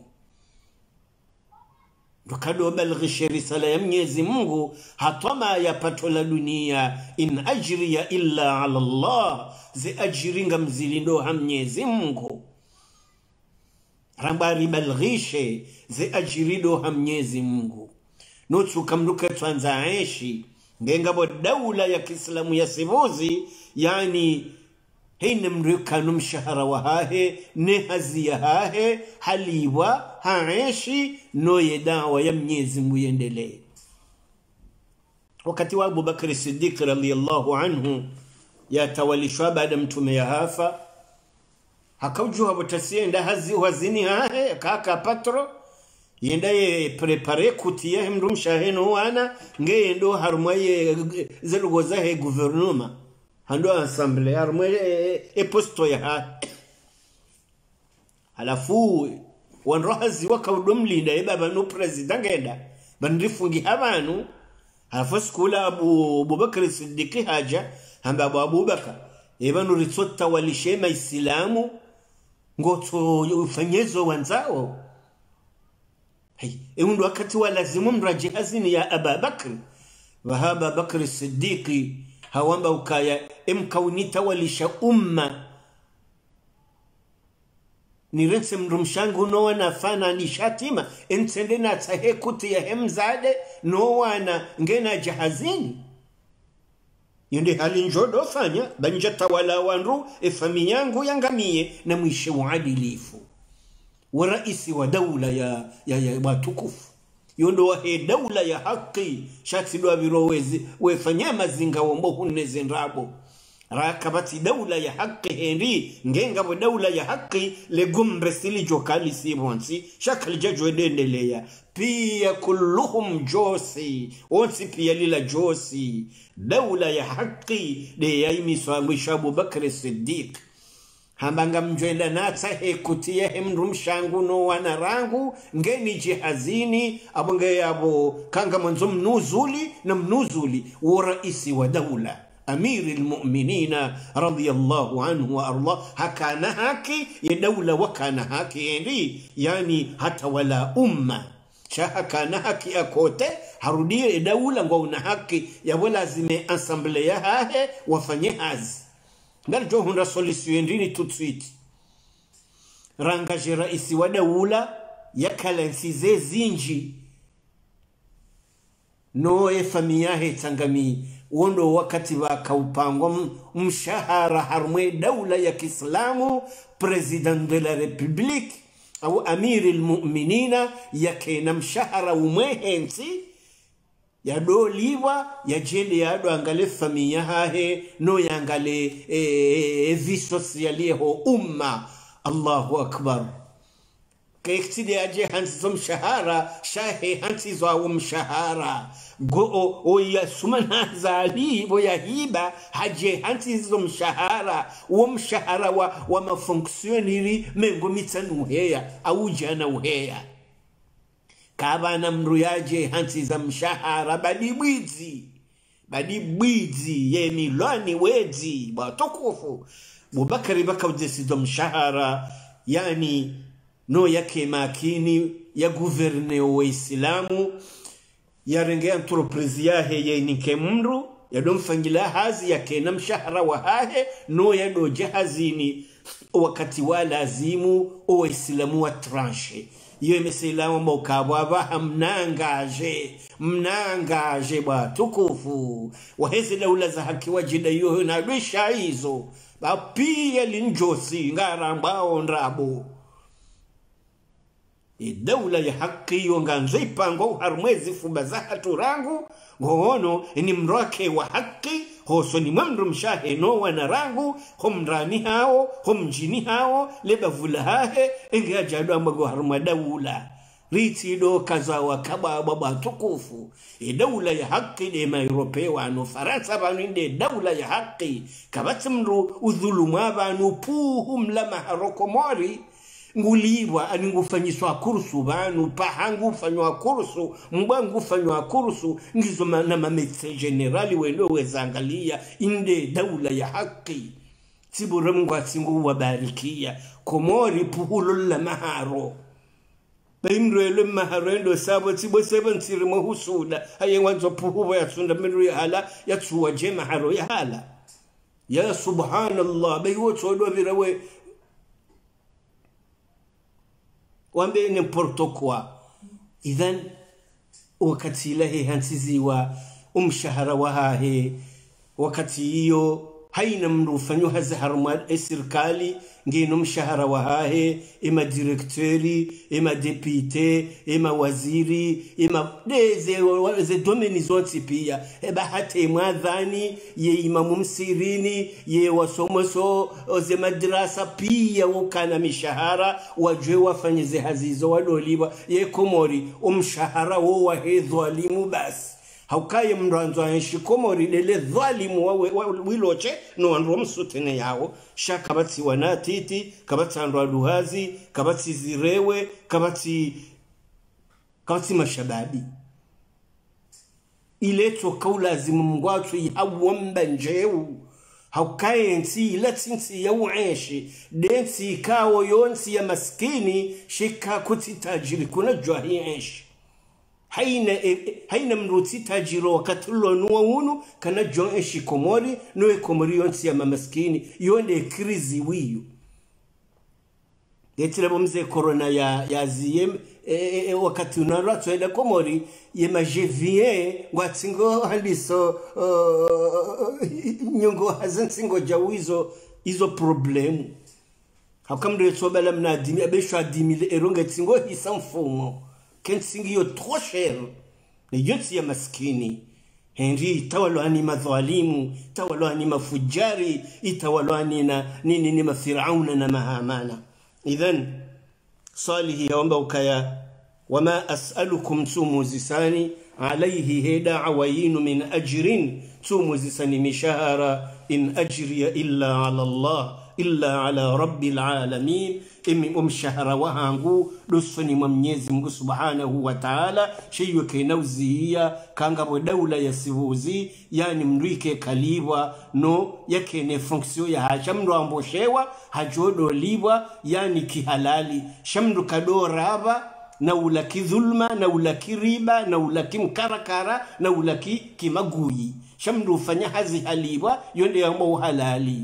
Dokado balghishe risala ya Mwenyezi Mungu hatama ya patola dunia. in ajriya illa ala Allah, ze ajringa mzilindo ha Mwenyezi Mungu. rambari balghishe ze ajirido ha Mwenyezi Mungu. Nutu kamluka twanzaeshi ngengabo daula ya Kiislamu ya sivuzi, yani hine mrikanu mshahara wa hahe ne hazia hahe haliwa haeshi noye dawa ya Mwenyezi Mungu yendele. wakati wa Abu Bakr Siddiq radhiyallahu anhu ya tawalishwa baada mtume ya hafa, hakaujuwa watasienda hazi wazini hahe kaka patro yenda ye prepare kutia mrum shaheno wana ngendo harumwaye zelugoza he guvernoma hando assemble harumwaye e posto ya ha. Halafu wanrohazi wakaudumlinda ye baba no president ngenda bandrifungi habanu. Halafu skula Abu Bakr Siddiq haja hamba Abu Bakr ebanu ritsota walishema Islamu ngoto ufanyezo wanzao. Hey, eundu wakati wa lazimu mraji hazini ya Aba Bakr wa Aba Bakr Siddiqi hawamba ukaya emkaunita walisha umma ni rense mrumshangu no wana fana ni shatima entende na tahe kuti ya hemzade no wana ngena jahazini. yonde hali njodo fanya banja tawala wanru efami yangu yangamie na mwishe uadilifu wa raisi wa daula ya ya, ya watukufu yondo wa he daula ya haki shati do abirowezi wefanya mazinga wombo huneze nrabo rakabati daula ya haki henri ngenga bo daula ya haki le gumbe sili jokali sibonsi shakali jajo edendelea pia kulluhum josi onsi pia lila josi daula ya haki de yaimiso mwisho Abu Bakr Siddiq hambanga mjwenda nata hekutia hemrum shangu no wanarangu ngeni jihazini abonge yabo kanga mwanzo mnuzuli na mnuzuli wa raisi wa daula amiri almu'minina radiyallahu anhu wa arda hakana haki ya daula wakana haki endi yani hata wala umma shahakana haki akote harudie daula ngo una haki ya wala zime ensemble ya hahe wafanye hazi ngali jo hunda solution ndini tout de suite rangaje raisi wa daula yakalensize zinji no e familia he tangami wondo wakati wakaupangwa mshahara harmwe daula ya Kiislamu president de la republique au amiri almu'minina yake na mshahara umwehensi ya doliwa ya jende ya ado angale familia hahe no yangale e, e, vi socialie ho umma Allahu akbar kektide aje hansi mshahara shahe hansi zo mshahara go o ya sumana zali bo ya hiba haje hansi zo mshahara wo mshahara wa wa mafonctionnaire mengo mitanu heya au jana uheya kabana mruyaje hansi za mshahara badi bwizi badi bwizi ye milani wezi batukufu Abubakari bakawdesido mshahara yani no yake makini ya guverne wa Islamu ya renge entreprise yahe ye nike mru ya domfangila hazi yake na mshahara wa hahe no ya do jahazini wakati wa lazimu wa Islamu wa tranche iyo imesilamu mbokabwa hamnangaje mnangaje batukufu wahezi daula za haki wajida iyo na bisha hizo bapia linjosi ngarambao ndrabo daula ya haki yonganze ipango harmwezi fubazaha turangu ngohono ni mrake wa haki hoso ni mamru mshahe no wanarangu homrani hao homjini hao lebavula hahe inge ajadu ambago harma daula ritido kazawa kaba baba tukufu e daula ya haki de mairope wano Faransa baninde daula ya haki kabatimru udhulumu abanu puhum lama harokomori nguliwa aningufanyiswa kursu banu pahangu fanywa kursu mbangu fanywa kursu ngizo na mametse generali wendo wezangalia inde daula ya haki tibura Mungu atsingu wabarikia komori puhulo la maharo baimrele maharo ndo sabo tibo seventy mo husuda haye wanzo puhubo ya sunda minru ya hala ya tsuwa je maharo ya hala ya subhanallah baywo chodo virawe wambe n'importe quoi idhan wakati lahi hansiziwa umshahara wahahe wakati hiyo haina mrufanyo hazaharma serikali ngino mshahara wahahe ima direktori ima depute ima waziri ima deze ze domeni zote pia eba hata mwadhani ye imamu msirini ye wasomoso ze madrasa pia ukana mishahara wajwe wafanyize hazizo wadoliwa ye komori umshahara wo wahedho alimu basi haukaye mranzo anshi komori lele dhalimu wa wiloche no andro msutene yao shaka batsi wanatiti kabati andro aduhazi kabati zirewe kabati kabati mashababi ileto kaulazimu mngwatu yawamba njeu haukaye nsi ilatinsi ya uenshi densi kawo yonsi ya maskini shika kuti tajiri kuna jwa hienshi haina haina mruti tajiro wakati lo nuwa unu kana jon eshi komori noe komori yonsi ya mamaskini yonde krizi wiyo yetile bomze corona ya ya ziem e, wakati unarwa tuenda Komori ye majevie ngwatsingo handiso uh, nyongo hazansingo jawizo izo problemu hakamdo tsobala mnadimi abesho adimile eronga tsingo hisa mfumo kensingi yo trop cher ni yotsi ya maskini Henry itawalwani madhalimu itawalwani mafujari itawalwani na nini ni mafirauna na mahamana idhan صالح يومبوكايا وما أسألكم توموزساني عليه هدا عوين من أجر توموزساني مشهارا إن أجري إلا على الله إلا على رب العالمين إمي أم شهر وهانغو لسني ممنيز مغو سبحانه وتعالى شيء كينوزية كانغو دولة يسيوزي يعني مريكي كاليوا نو يكي نفونكسيو يا هاشمدو أمبوشيوا هجودو ليوا يعني كيهالالي شمدو كدو رابا نولا كي ظلما نولا كي ريبا نولا كي مكاركارا نولا كي كي مغوي شمدو فنيا هزي هاليوا يوندي يمو هالالي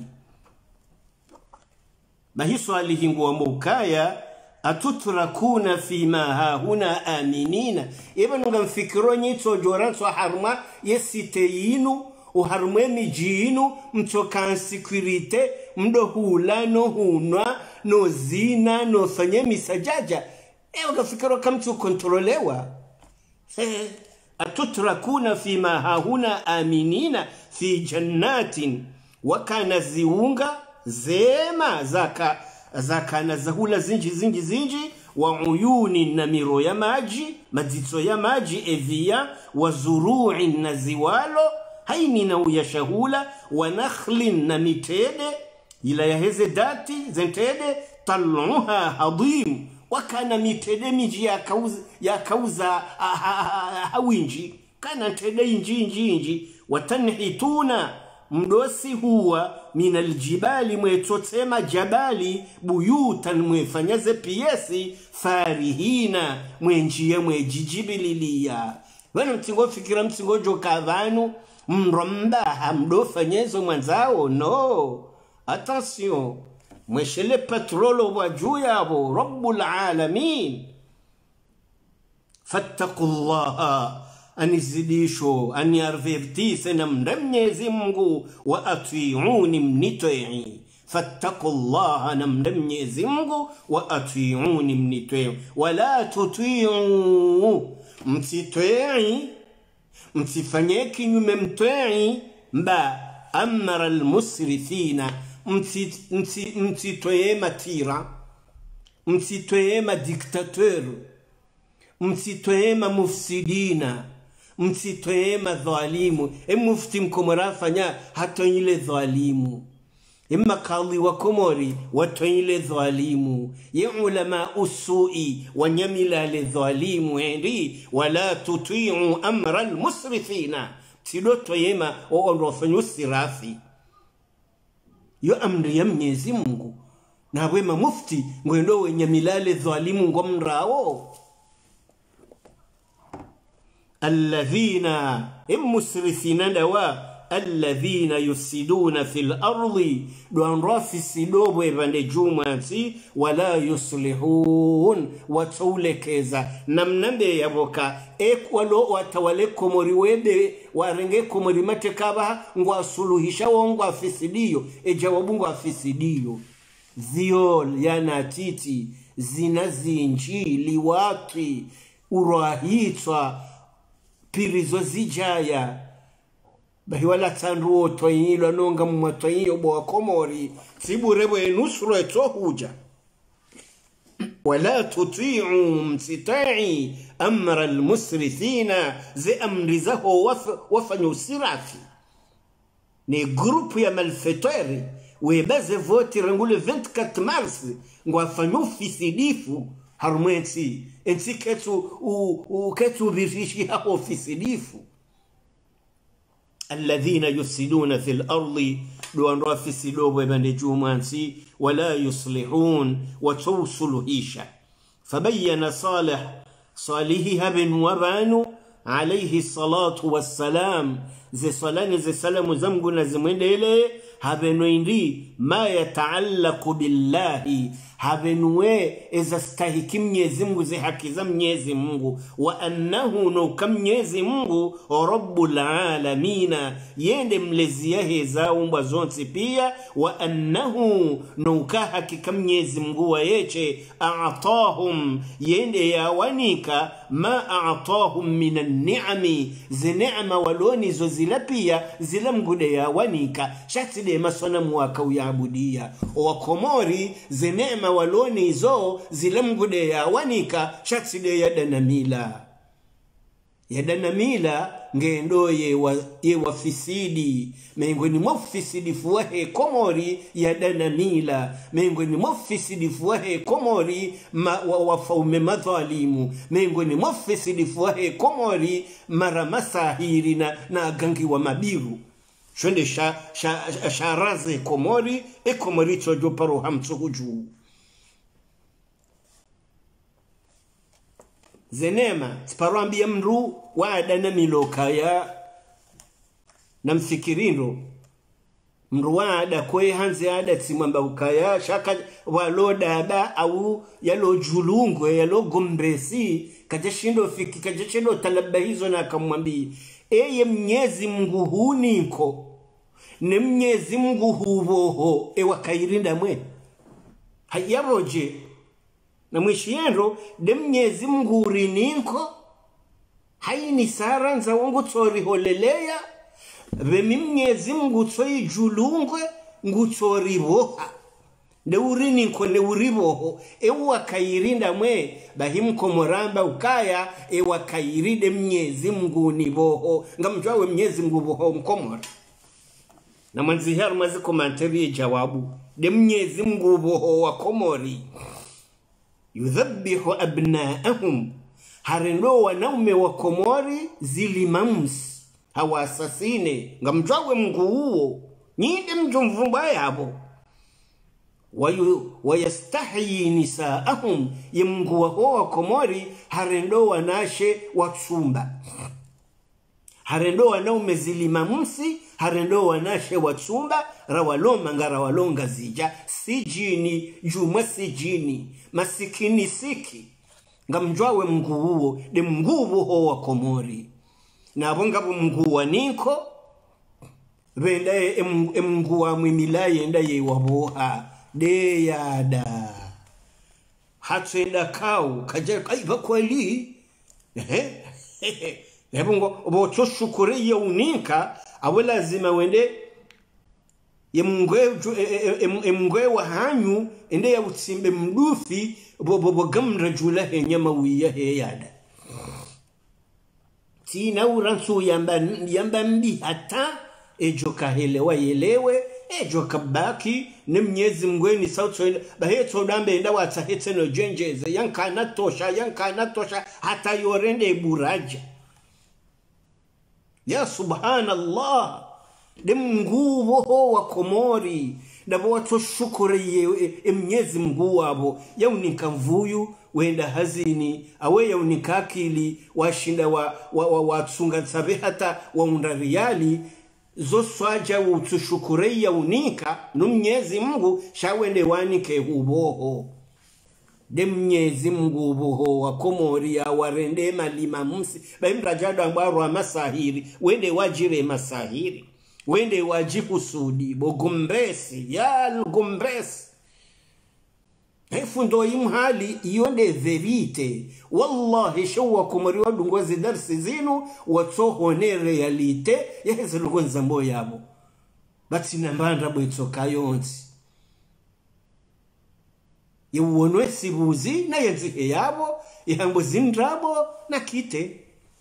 ما هي swali nguwa mukaya atutrakuna fima hahuna aminina iba ngamfikiro nyito joranso harma yesiteyinu uharmwe mijinu mtoka security mdo hula no hunwa no zina no fanye misajaja ewa ngafikiro kamtu kontrolewa atutrakuna fima hahuna aminina fi jannatin wakana ziunga zema zaka zaka na zahula zinji zinji zinji wa uyuni na miro ya maji madito ya maji evia wa zuru'i na ziwalo haini na uyashahula wa nakhlin na mitede ila ya heze dati zentede taluha hadim wakana mitede miji ya kauza, ya kauza hawinji kana tede inji inji inji watanhituna mdosi huwa min aljibali mwetotema jabali buyutan mwefanyaze piyesi farihina mwenjie mwejijibililia wana mtingo fikira mtingo joka vanu mromba hamdofanyezo mwanzao no attention mweshele patrolo wajuu yabo rabbul alamin fattaqullaha anizidisho aniarvertise na mnyezi Mungu wa atiuni mnitoi fattaqullaha na mnyezi Mungu wa atiuni mnitoi wala tutiu mtitoi mtifanye kinyume mtoi mba amara almusrifina mtitoe matira mtitoe madiktateur mtitoe mufsidina msitoe madhalimu emufti mkomora fanya hatoile dhalimu imma kadhi wa Komori watoile dhalimu ya ulama usui wanyamila le dhalimu endi wala tuti'u amra almusrifina tidoto yema oondofanya usirafi yo amri ya Mwenyezi Mungu na wema mufti ngwendo wenyamila le dhalimu ngomrao الذين هم مسرفين دوا الذين يفسدون في الأرض دوان رافي سيدوبو يبان جومانسي ولا يصلحون وتولكيزا نمنمبي يبوكا اك ولو واتوالي كوموري ويبي وارنجي كوموري ماتكابا ngwa suluhisha ngwa fisidiyo ejawabu ngwa fisidiyo ziol yana titi zinazinji liwatwi urahitwa pirizo zijaya bahiwala tanruo toyilo nonga mwatoyiyo bo Komori siburebo enusro etohuja wala tuti'u msita'i amra almusrifina zi amrizaho wafanyu sirafi ni grupu ya malfeteri webaze voti rangule vingt-quatre mars ngwafanyu fisidifu harumwensi ensi ketu u, u ketu birishi hapo fisidifu alladhina yusiduna fil ardi duan rafisidobo ebande jumansi wala yuslihun wa tawsuluhisha fabayyana salih salihi habin wabanu alayhi salatu wassalam ze salani ze salamu zamgu na zimwendele haveno indi ma yataallaku billahi havenue eza stahiki Mwenyezi Mungu zi haki za Mwenyezi Mungu wa annahu nuka Mwenyezi Mungu rabbul alamina yende mlezi yahe za umbwa zonsi pia wa annahu nuka hakika Mwenyezi Mungu wa yeche a'tahum yende yawanika ma a'tahum minan ni'ami zi ni'ma waloni zo zila pia zila mgude yawanika shatide masona mwaka uyabudia wa Komori zi ni'ma waloni zo zile mgude ya wanika shatide ya danamila ya danamila ngendo ye wa, ye wafisidi mengoni mwafisidi fuwahe Komori ya danamila mengoni mwafisidi fuwahe Komori ma, wa, wafaume madhalimu mengoni mwafisidi fuwahe Komori mara masahiri na, na gangi wa mabiru shwende sha, sha, sha, sharaze Komori e Komori chojo paro hamso hujuu zenema sparoambia mru wada na milokaya na mfikirindo mru wada kwe hanzi ada tsimamba ukaya shaka waloda ba au yalo julungwe yalo gombesi kajashindo fiki kajashindo talaba hizo na akamwambia eye Mwenyezi Mungu huniko ne Mwenyezi Mungu huboho e wakairinda mwe hayaboje na mwishiendo de Mwenyezi Mungu urininko haini saranza wangu tori holeleya vemi Mwenyezi Mungu tsoi julungwe ngutsori boha de urininko ne uriboho e wakairinda mwe bahim Komoramba ukaya e wakairide Mwenyezi Mungu ni boho ngamjwawe Mwenyezi Mungu boho Mkomora na manziharu mazi komantari jawabu de Mwenyezi Mungu boho wa Komori yudhabbihu abnaahum harendo wanaume wa Komori zilimams hawa asasine ngamjwawe Mungu huo nyide mjumvumba yabo wayu wayastahyi nisaahum yemngu wa Komori harendo wanashe watsumba harendo wanaume zilimamsi harendo wanashe watsumba rawaloma ngara walonga zija sijini juma sijini masikini siki ngamjwawe Mungu huo de Mungu huo wa Komori na abonga Mungu wa niko benda Mungu wa mwimilaye enda ye waboha de yada hatenda kau kaje kaiva kweli ehe Nebungo obocho shukuri ya unika awela zima wende emungwe wa hanyu ende ya utsimbe mdufi bobo gamra jula he nyama wiya he yada tina uransu yamba yamba mbi hata ejo kahelewa yelewe ejo kabaki ne Mwenyezi Mungu ni sauti baheto dambe enda watahete no jenjeze yankana tosha yankana tosha hata yorende buraja ya subhanallah de Mungu wo wa Komori ndabo wato shukuri ye Mwenyezi Mungu wabo yaunika mvuyu wenda hazini awe yaunika akili washinda wa wa, wa, wa tsunga sabe hata waunda riali zo swaja utushukuri yaunika no Mwenyezi Mungu shawende wanike huboho de Mwenyezi Mungu boho wa Komori ya warende malima msi baimrajado ambaro masahiri wende wajire masahiri wende wajikusudi bogombesi ya gombesi hefundo imhali yonde verite wallahi shawa Komori wadungozi darsi zinu watsohone realite yehezelugonza mbo yabo batina mbanda bwitsoka yonzi yewonwe sibuzi na yenzihe yabo ihambo zindrabo na kite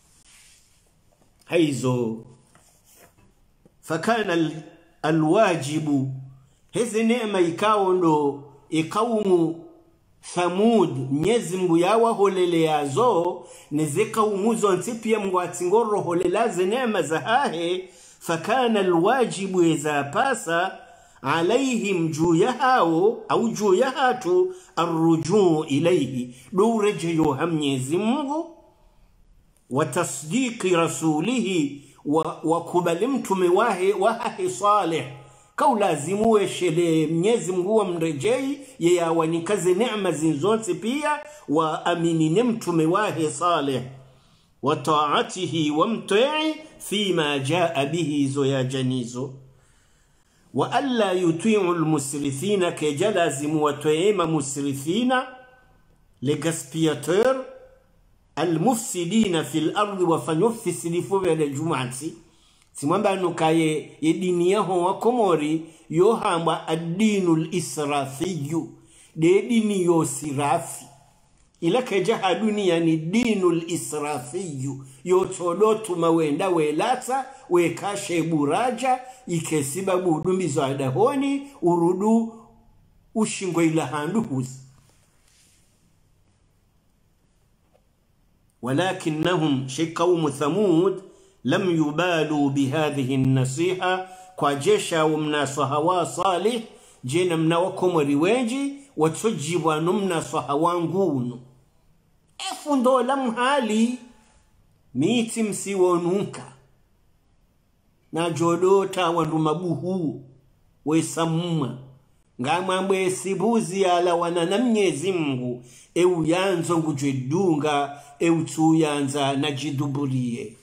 haizo fakana alwajibu hezi neema ikawo ndo ikawumu Thamud Mwenyezi Mungu yawa holele yazo nezeka umuzo ntipia Mungu atingoro holelaze neema za hahe fakana alwajibu eza pasa عليهم جويهاو أو جويهاتو الرجوع إليه دو رجيو هم يزمه وتصديق رسوله وكبلمت مواه وهي صالح kaulazimu weshele Mwenyezi Mungu wa mrejei yeye awanikaze neema zinzote pia wa aminine mtume wahe Saleh wa taatihi wa mtii fima jaa bihi zo ya janizo wa alla yuti'u almusrifina ke jalazimu wa tu'ima musrifina les gaspillateurs almufsidina fil ardi wa fanufisidifu bele jumati simwamba nukaye yedini yaho wa Komori yo hamba ad-dinul israfiyu de dini yo sirafi ila keja dunia ni dinul israfiyu yo todotu mawenda welata wekashe buraja ikesiba budumbi za adahoni urudu ushingo ila handuhuzi ولكنهم شي قوم ثمود لم يبالوا بهذه النصيحة كجيشا ومنا صحوا صالح جينا منا وكمري وينجي وتجيبوا نمنا صحوا نقون افندو لم هالي ميتم سيونوكا ناجودوتا وندمبوهو ويسمuma ngamambe sibuzi ala wana Mwenyezi Mungu eu yanzo ngujidunga eu tuyanza najidubulie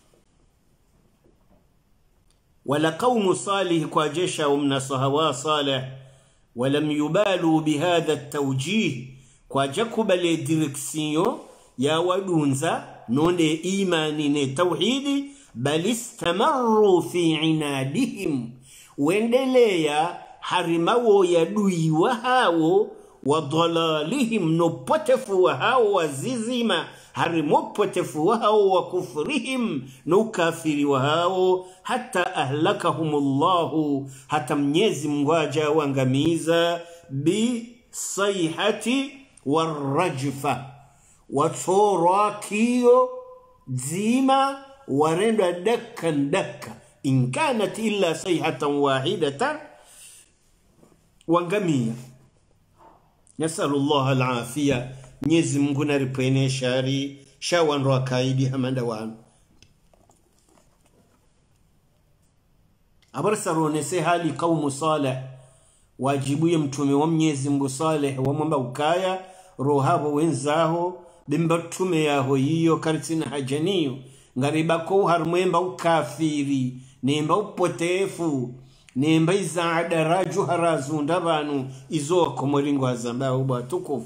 wala qaumu salih kwa jesha umna sahawa salih walam yubalu bihadha at-tawjih kwa jakubale direction ya wadunza nonde imani ne tauhidi bal istamaru fi inadihim wendelea harimawo ya dui wa hao wa dhalalihim no potefu wa hao wazizima harimo potefu wa hao wa kufrihim no kafiri wa hao hata ahlakahumullahu hata Mwenyezi Mungu aja wangamiza bi sayhati warajfa watorakio zima warenda dakkan dakka in kanat illa sayhatan wahidatan wangamia nasalu Allah al-afia Mwenyezi Mungu naripene shari shawan rakaidi hamanda wanu abarsarone se hali qaumu salih wajibuye mtume wa Mwenyezi Mungu Saleh wa mwamba ukaya rohabo wenzaho bimbatume yaho yiyo karitina hajaniyo ngariba ko harmwemba ukafiri nemba upotefu nemba izaada raju harazunda banu izo komoringo azamba ubatukufu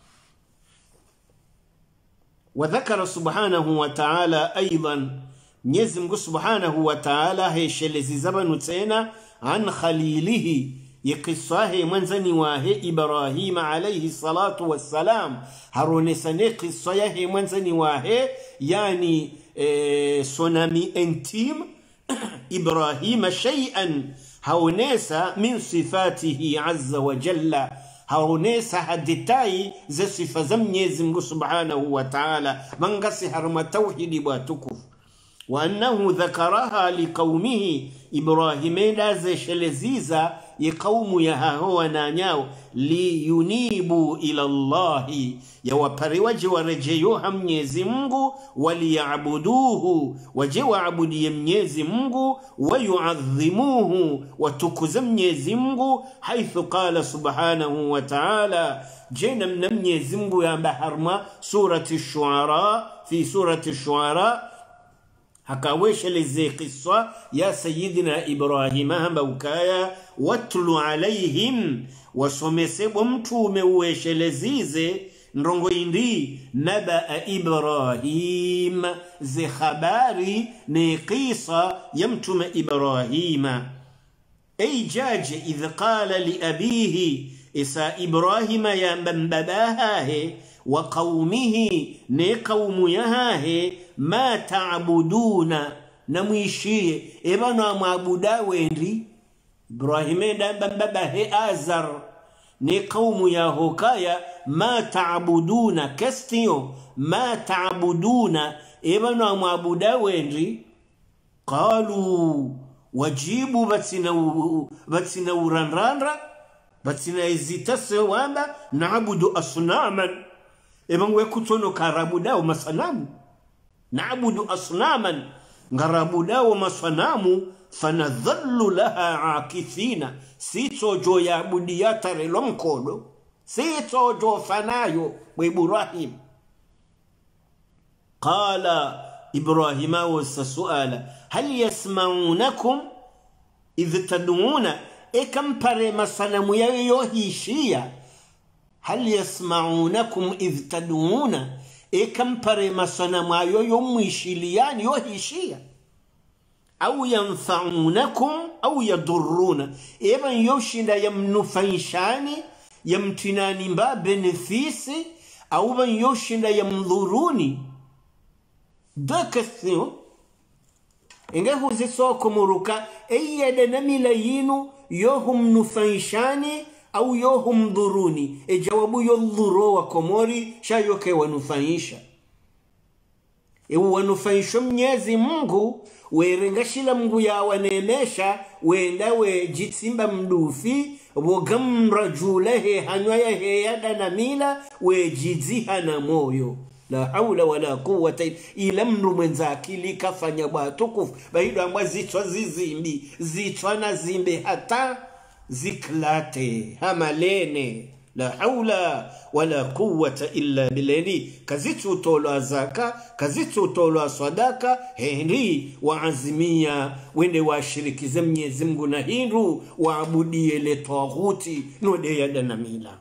وذكر سبحانه وتعالى أيضا Mwenyezi Mungu Subhanahu wa Ta'ala heshelezi zabanu tena an khalilihi yiqisahi manzani wahe Ibrahim alayhi salatu wassalam haronesane qisayahe manzani wahe yani e, sonami intim Ibrahim shay'an haonesa min sifatihi azza wa jalla haonesa haditai za sifa za Mwenyezi Mungu Subhanahu wa Ta'ala mangasi harma tauhidi wa tukufu وأنه ذكرها لقومه إبراهيم لازي شلزيزا يقوم يهاهو نانياو لينيبوا إلى الله يوapari waje warejeo Mwenyezi Mungu waliyaabuduhu waje waabudie Mwenyezi Mungu wayuadhimuhu watukuze Mwenyezi Mungu haithu qala subhanahu wa ta'ala jena mna Mwenyezi Mungu yamba harma surati ash-shu'ara fi surati ash-shu'ara hakawesheleze qissa ya sayyidina Ibrahim hamba ukaya watlu alaihim wasomese mtume uweshelezize ndongo indi naba Ibrahim ze khabari ne qissa ya mtume Ibrahim ay jaje idh qala li abihi isa Ibrahim ya mbabaha he wa qaumihi ne qaumu yahe ma ta'buduna namwishie ebana maabuda wendi Ibrahim ndamba baba he Azar ne qaumu ya hokaya ma ta'buduna kastio ma ta'buduna ebana maabuda wendi qalu wajibu batina batina uranranra batina izitase wanda naabudu asnaman ebangwe kutono karabuda masanamu naabudu asnaman ngarabuda masanamu fanadhallu laha akithina sitojo ya budiyatare lomkodo sitojo fanayo wa Ibrahim. Qala Ibrahima wasa suala hal yasmaunakum idh tad'una ekampare masanamu yayo yohishia hal yasmaunakum idh tad'una ekampare masanamu yayo yomwishiliani yohishia au yanfa'unakum au yadurruna eban yoshinda yamnufaishani yamtinani mba benefisi au ban yoshinda yamdhuruni dakathiyo inge huzisoko muruka eyede namila yinu yohum nufaishani au yohum dhuruni e jawabu yodhuro wa komori shayoke wanufaisha e wanufaisho Mwenyezi Mungu werengashila Mungu ya wanemesha wenda we jitsimba mdufi wogamra julehe hanywaya heyada na mila we jidziha na moyo. La hawla wala quwwata illa mnu mwenzakili kafanya batukufu bahido ambwa zitwa zizimbi zitwa na zimbe hata ziklate hamalene. La hawla wala quwwata illa billahi. Kazitu utolwa zaka, kazitu utolwa sadaka, hendi waazimia wende washirikize Mwenyezi Mungu na hindu waabudie le taghuti node ya danamila.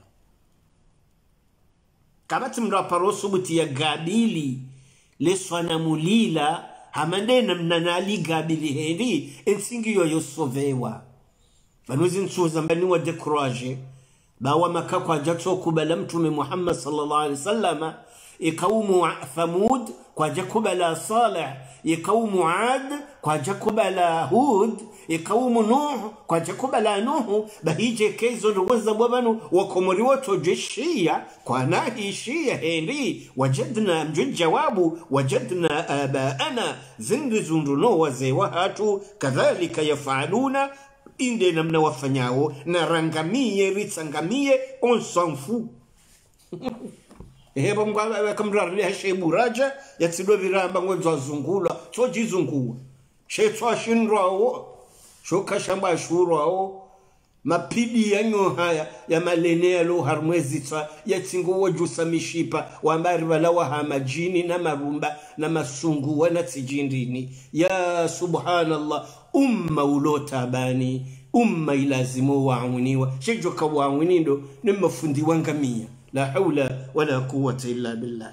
Kabati mraparo subuti ya gabili le swanamulila hamandena mnanali gabili hendi ensingi yoyo sovewa vanuzi nsuza mbani wa dekuraje bawa makakwa jato kubala mtume Muhammad sallallahu alaihi wasallam ikaumu Thamud kwa jakubala Salih ikaumu Ad kwa jakubala Hud ikaumu Nuh kwa jakubala Nuh bahije kezo ndoza bwabanu wakomori woto jeshia kwa nahi shia hendi wajadna mjud jawabu wajadna abaana zindi zunduno wazee wahatu kadhalika yafaluna inde namna wafanyao na rangamie ritsangamie on s'en fout. Hebo mgwa kamrarli hashebu raja yatsido viramba ngwenzo zungula choji zungua shetwa shinrao shoka shamba shurao mapidi yanyo haya ya malenea lo harmwezi tsa yatsingo wajusa mishipa wambari walawa hamajini na marumba na masungu wana tijindini. Ya subhanallah umma ulotabani umma ilazimu wauniwa shejoka waunindo nimafundi wangamia. La hawla wala quwwata illa billah.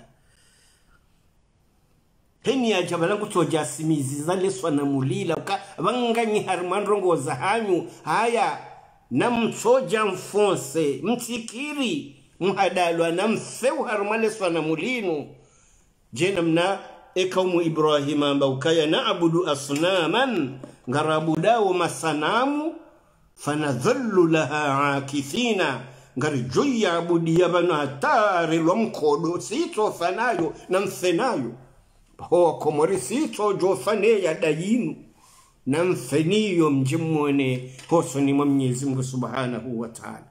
Heni ya jabalangu tojasimizi zale swanamulila wanganyi harmanrongo za hanyu haya na msoja mfonse mtikiri mhadalwa na mfeu harmale swanamulinu jena mna ekaumu Ibrahima amba ukaya naabudu asnaman ngarabudawo masanamu fanadhallu laha akithina ngari joya abudi yabana hatari lomkodo sito fanayo na mfenayo ho komori sito jo fane ya dayinu na mfeniyo mjimwone hoso ni Mwenyezi Mungu subhanahu wa ta'ala.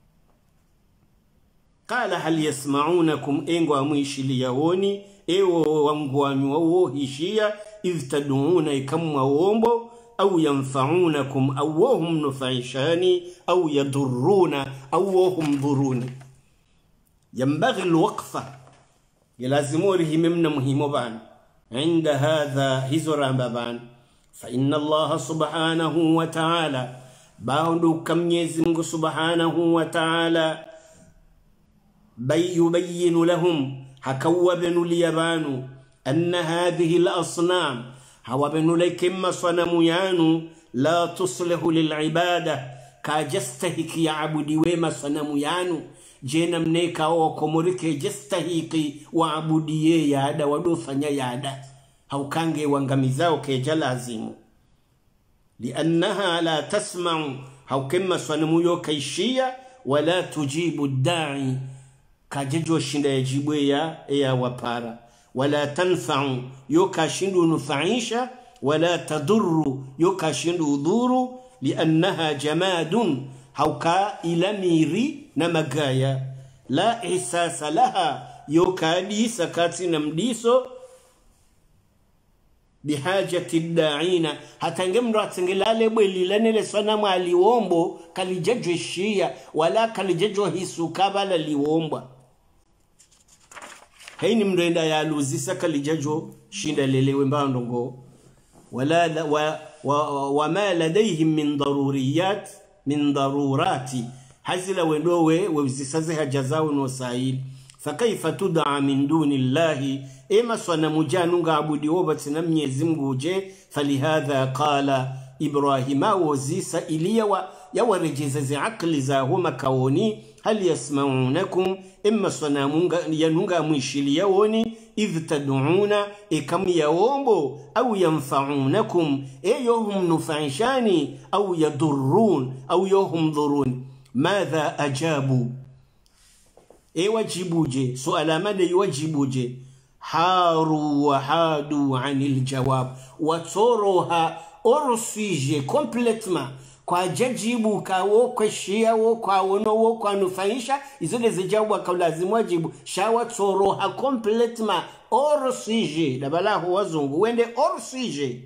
Qala hal yasma'unakum engo amwishili yaoni ewo wangwanu wawo hishia idh tad'una ikamwa wombo au yanfa'unakum au wahum nufaishani au yadurruna au wahum dhuruni. ينبغي الوقفة يلازموره ممن مهمو بان عند هذا هزران بان فإن الله سبحانه وتعالى باندو كم يزمك سبحانه وتعالى بي يبين لهم حكوا بنو ليبانو أن هذه الأصنام هوا بنو ليكم صنميانو لا تصلح للعبادة كاجستهك يعبدي وما صنميانو jena mneka o komorike jestahiki waabudiye yada wadofanya yada haukange wangamizao keja lazimu liannaha la tasma'u haukema swanamu yo kaishia wala tujibu da'i kajejo shinda yajibu ya ya wapara wala tanfa'u yo kashindu nufaisha wala tadurru yo kashindu udhuru liannaha jamadun hauka ilamiri na magaya la ihsasa laha yokadi sakati na mdiso bihajati da'ina hatange mndo atengilale bwelilanele sanamu aliwombo kalijejwe shia wala kalijejwe hisuka bala liwombwa haini mrenda ya luzisa kalijejwe shinda lelewe mbandongo wala wa, wa, wa ma ladayhim min daruriyat min darurati hazila wendowe wezisaze hajazao no sahili fakaifa tud'a min duni llahi ema sanamu janunga abudi obatina mnyezi mguje falihadha qala ibrahima wazisa iliya wa yawarejezeze akli za huma kaoni hal yasma'unakum imma sanamu yanunga mwishiliya woni idh tad'una ikam yawombo au yanfa'unakum ayohum nufaishani au yadurrun au yohum dhurun madha ajabu e wajibuje suala mada yuwajibuje haru wa hadu anil jawab watoroha orsije complètement kwa jajibu kawo kwa shia wo kwa wono wo kwa nufaisha izole zijabu kwa lazimu wajibu shawa toroha complètement orsije dabalahu wazungu wende orsije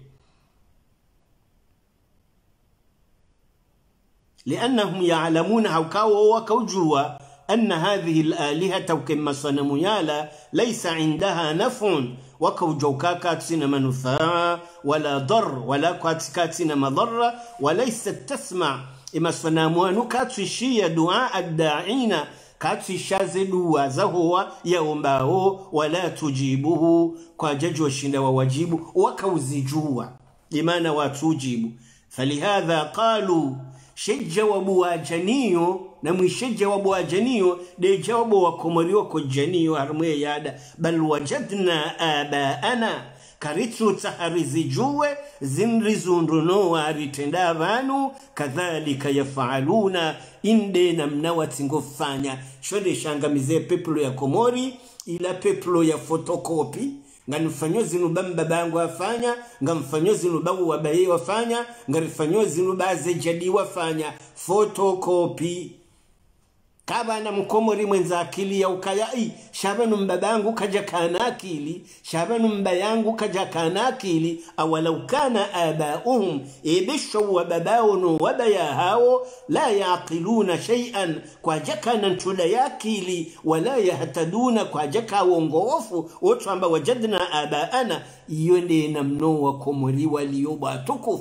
لأنهم يعلمون هوكاو وكوجوا أن هذه الآلهة وكما صنميالا ليس عندها نفع وكوجوكا كاتسين منفعا ولا ضر ولا كاتسين مضر وليست تسمع إما صنموانو كاتشي دعاء الداعين كاتشاز دوا زهو يومباو ولا تجيبه كاججو الشند وواجيب وكوزجوا لمانا وتجيب فلهذا قالوا shajawabu wa janiyo na mwishajawabu wa janiyo de jawabu wa komoriwa ko janiyo harmwe yada bal wajadna abaana karitu taharizi juwe zinrizunduno waritenda vanu kadhalika yafaaluna inde na mnawati ngofanya shode shangamize peplo ya Komori ila peplo ya fotokopi nga nfanyozi nubamba bangu wafanya nga mfanyozi nubabu wabaye wafanya nga mfanyozi nubaze jadi wafanya photocopy kaba na mkomori mwenza akili ya ukayai shabanu mbabangu kaja kana akili shabanu mbayangu kaja kana akili awalau kana abauhum ebisho wababao wabaya hao la yaqiluna shay'an kwa jaka na ntula yakili wala yahtaduna kwa jaka wongofu watu amba wajadna abaana yonde na mno wa komori walioba tukufu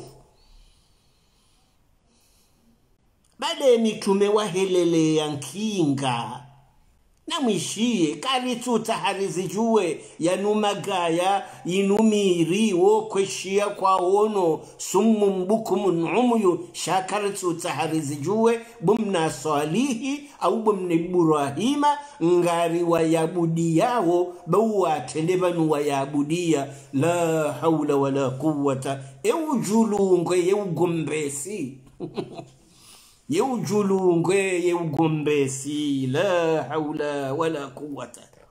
bade mitume wahelele yankinga na mwishie karitu taharizi juwe yanumagaya inumiri wo kweshia kwa ono sumu mbukumun umuyu shakaritu taharizi juwe bumna salihi au bumna Ibrahima ngari wa yabudi yao bawa tendebanu wa yabudia la hawla wala quwwata eujulungwe eugombesi يوجلونغwe يوغمبسي لا حول ولا قوة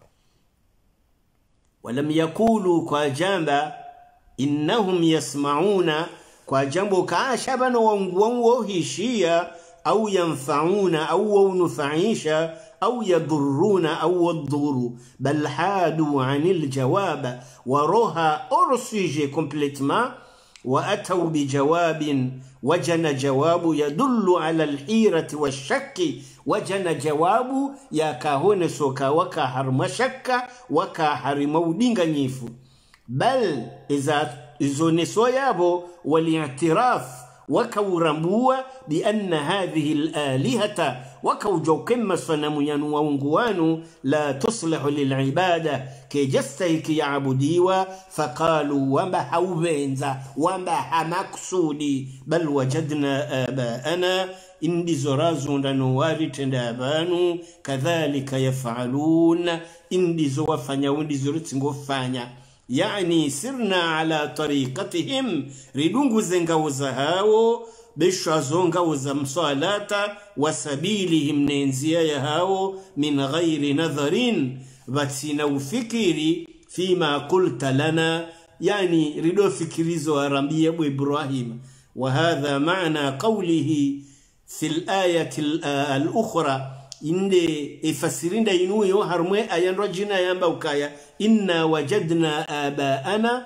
ولم يقولوا kwa jamba innahum yasmauna kwa jambo kaashabana wanguwango hishia au yanfauna au nufaisha au yadurruna au wadhuru bal hadu anil jawab waroha orsije complètement وأتوا بجواب وجن جواب يدل على الحيرة والشك وجن جواب يا كهون سوكا وكا حرم شك وكا حرم ودينغ نيفو بل إذا إذا يابو والاعتراف وكورمبوا بأن هذه الآلهة وكوجو كم صنميان وانغوان لا تصلح للعبادة كي جستيك يعبديوا فقالوا وما حوبينزا وما حمقصودي بل وجدنا آباءنا إندي زرازون لنواري تندابانو كذلك يفعلون إندي زوافانيا وإندي زرتنغوفانيا يعني سرنا على طريقتهم ردونغو زنغو زهاو بشوا زنغو زمصالاتا وسبيلهم ننزيا يهاو من غير نظرين باتسينو فكري فيما قلت لنا يعني ردو فكري زوارمبي أبو إبراهيم وهذا معنى قوله في الآية الأخرى inde ifasirinda inuyo harmwe ayan rajina yamba ukaya inna wajadna abaana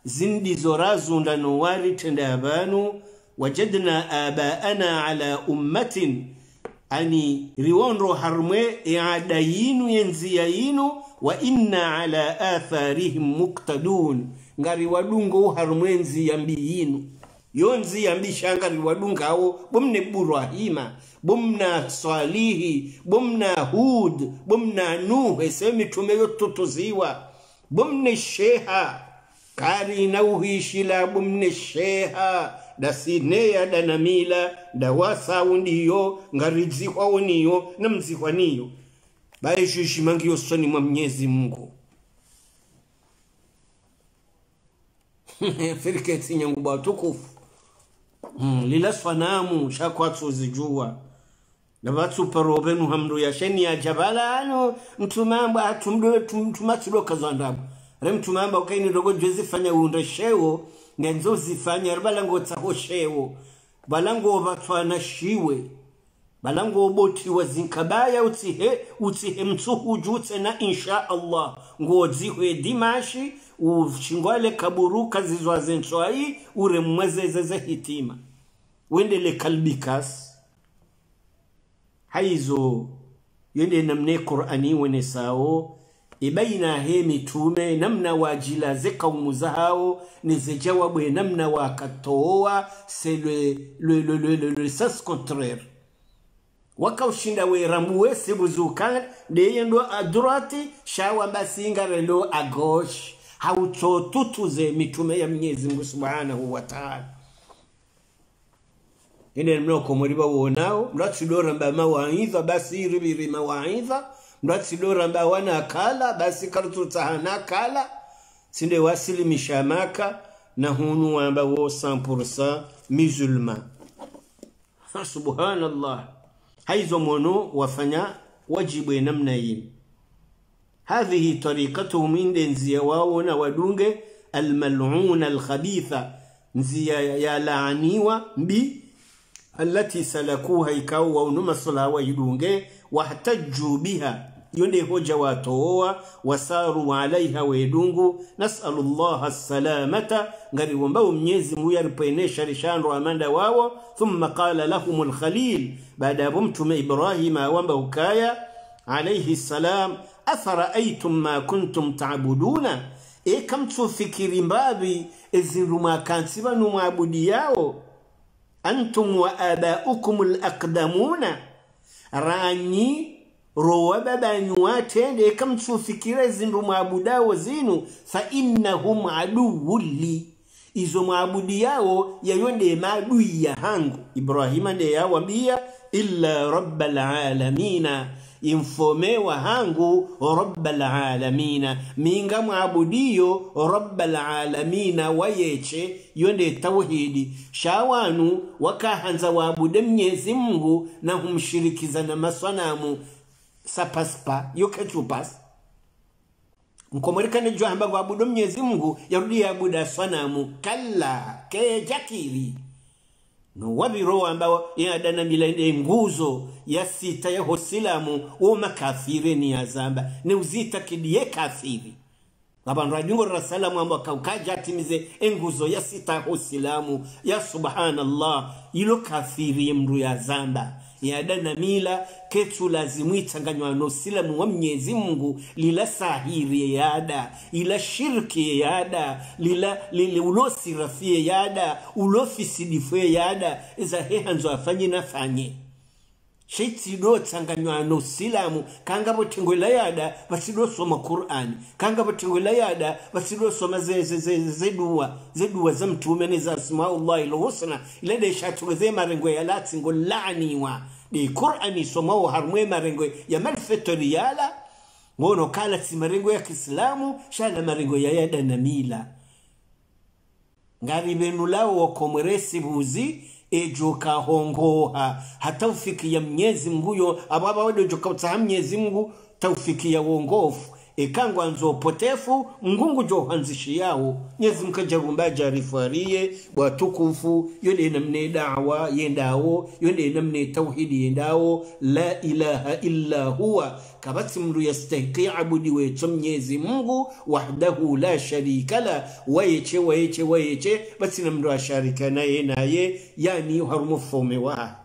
zindi zorazu ndano wari tenda abanu wajadna abaana ala ummatin ani riwonro harmwe yaada yinu yenzia yinu wa inna ala atharihim muqtadun ngari wadungo harmwenzi yambi yinu yonzi yambi shangari wadunga hao bomne Ibrahima bomna Salihi bomna Hud bomna Nuh esemi tumeyo tutuziwa bomne Sheha kari na uhishila bomne Sheha da sineya da namila da wasa undiyo ngarizikwa uniyo na mzikwa niyo bae shishimangi yosoni mwa Mwenyezi Mungu. Firketi nyanguba tukufu hmm, lila swanamu shakwatsu zijua na batu parobenu hamdu ya sheni ya jabala ano mtumamba atumdo mtumatsulo kazandabu re mtumamba ukaini dogo jwezi fanya uunda shewo ngenzo zifanya balango tsaho shewo balango batwana shiwe balango boti wazinkabaya utihe utihe mtsuhu jutse na insha Allah ngozihwe dimashi ushingwale kaburuka zizwa zenchwai ure mwezezeze hitima wendele kalbikas haizo yende namne Qur'ani wene sao ibaina he mitume namna wajila zeka umuzahao nizejawabu namna wakatoa c'est le le le le le, le sens contraire waka ushinda we rambuwe sebuzuka deyendo a droite shawa basinga relo a gauche hauto tutuze mitume ya Mwenyezi Mungu Subhanahu wa Ta'ala. Ine mnoko muriba wonao mratsidora mba mawaidha basi ribiri mawaidha mratsidora mba wana kala basi karututahana kala sinde wasili mishamaka na hunu wamba wo cent pour cent musulman. Subhanallah. Haizo mono wafanya wajibu namna hii. هذه طريقتهم عند انزيواون ودونغ الملعون الخبيثة نزيا يا لعنيوا بي التي سلكوها يكاوا ونمسلها ويدونغ واحتجوا بها يوني هجواتوا وساروا عليها ويدونغ نسأل الله السلامة غري ومباو مnyezi muyaripenesha rishando amanda wao ثم قال لهم الخليل بعد بمتم إبراهيم ومباو كايا عليه السلام أفرأيتم ما كنتم تعبدون إيه كم تفكري بابي إذن ما كان سبانو معبودياو أنتم وآباؤكم الأقدمون راني روابا بانيواتين إيه كم تفكري إذن معبوداو زينو فإنهم عدو لي إذن معبودياو ييوني معبوديا هانغو إبراهيم ديا وبيا إلا رب العالمين informewa hangu rabbal alamina minga maabudiyo rabbal alamina wayeche yonde tauhidi shawanu wakahanza waabude Mwenyezi Mungu na humshirikiza na maswanamu sapaspa yokachupas mkomorikane jwa hamba waabude Mwenyezi Mungu yarudi yaabuda swanamu kalla ke jakiri no wabiro ambao yadana milende nguzo ya sita ya hosilamu o makafiri ni azamba ni uzita kidiye kafiri abantu rajungo rasalamu ambao kaukaja atimize nguzo ya sita hosilamu ya subhanallah ilo kafiri mru ya zamba yadana mila ketu lazimu itanganywa no silamu wa Mwenyezi Mungu lila sahiri yada ila shirki yada lila lile ulosi rafie yada ulofi sidifwe yada iza hehanzo afanye nafanye shiti do tanganywa no silamu kanga botingwela yada basido soma Qur'an kanga botingwela yada basido soma zedua zedua za mtume ne za asmaullahi alhusna ile de shatu ze marengo ya lati ngo laniwa de Qur'ani soma harmwe marengo ya malfetori yala ngono kala si marengo ya Kiislamu shala marengo ya yada na mila ngari benulao wakomresi buzi ejoka hongoha hata ufiki ya Mwenyezi Mungu yo ababa wado joka utaha Mwenyezi Mungu taufiki ya uongofu ikangwa nzo potefu ngungu jo hanzishi yao nyezi mkajarumba jarifarie watukufu yode namne da'wa yendao yode namne tauhidi yendao la ilaha illa huwa kabati mru yastahiqi abudi wecho mnyezi Mungu wahdahu la sharika la wayeche wayeche wayeche basi namru asharika naye naye yani harumu fome wa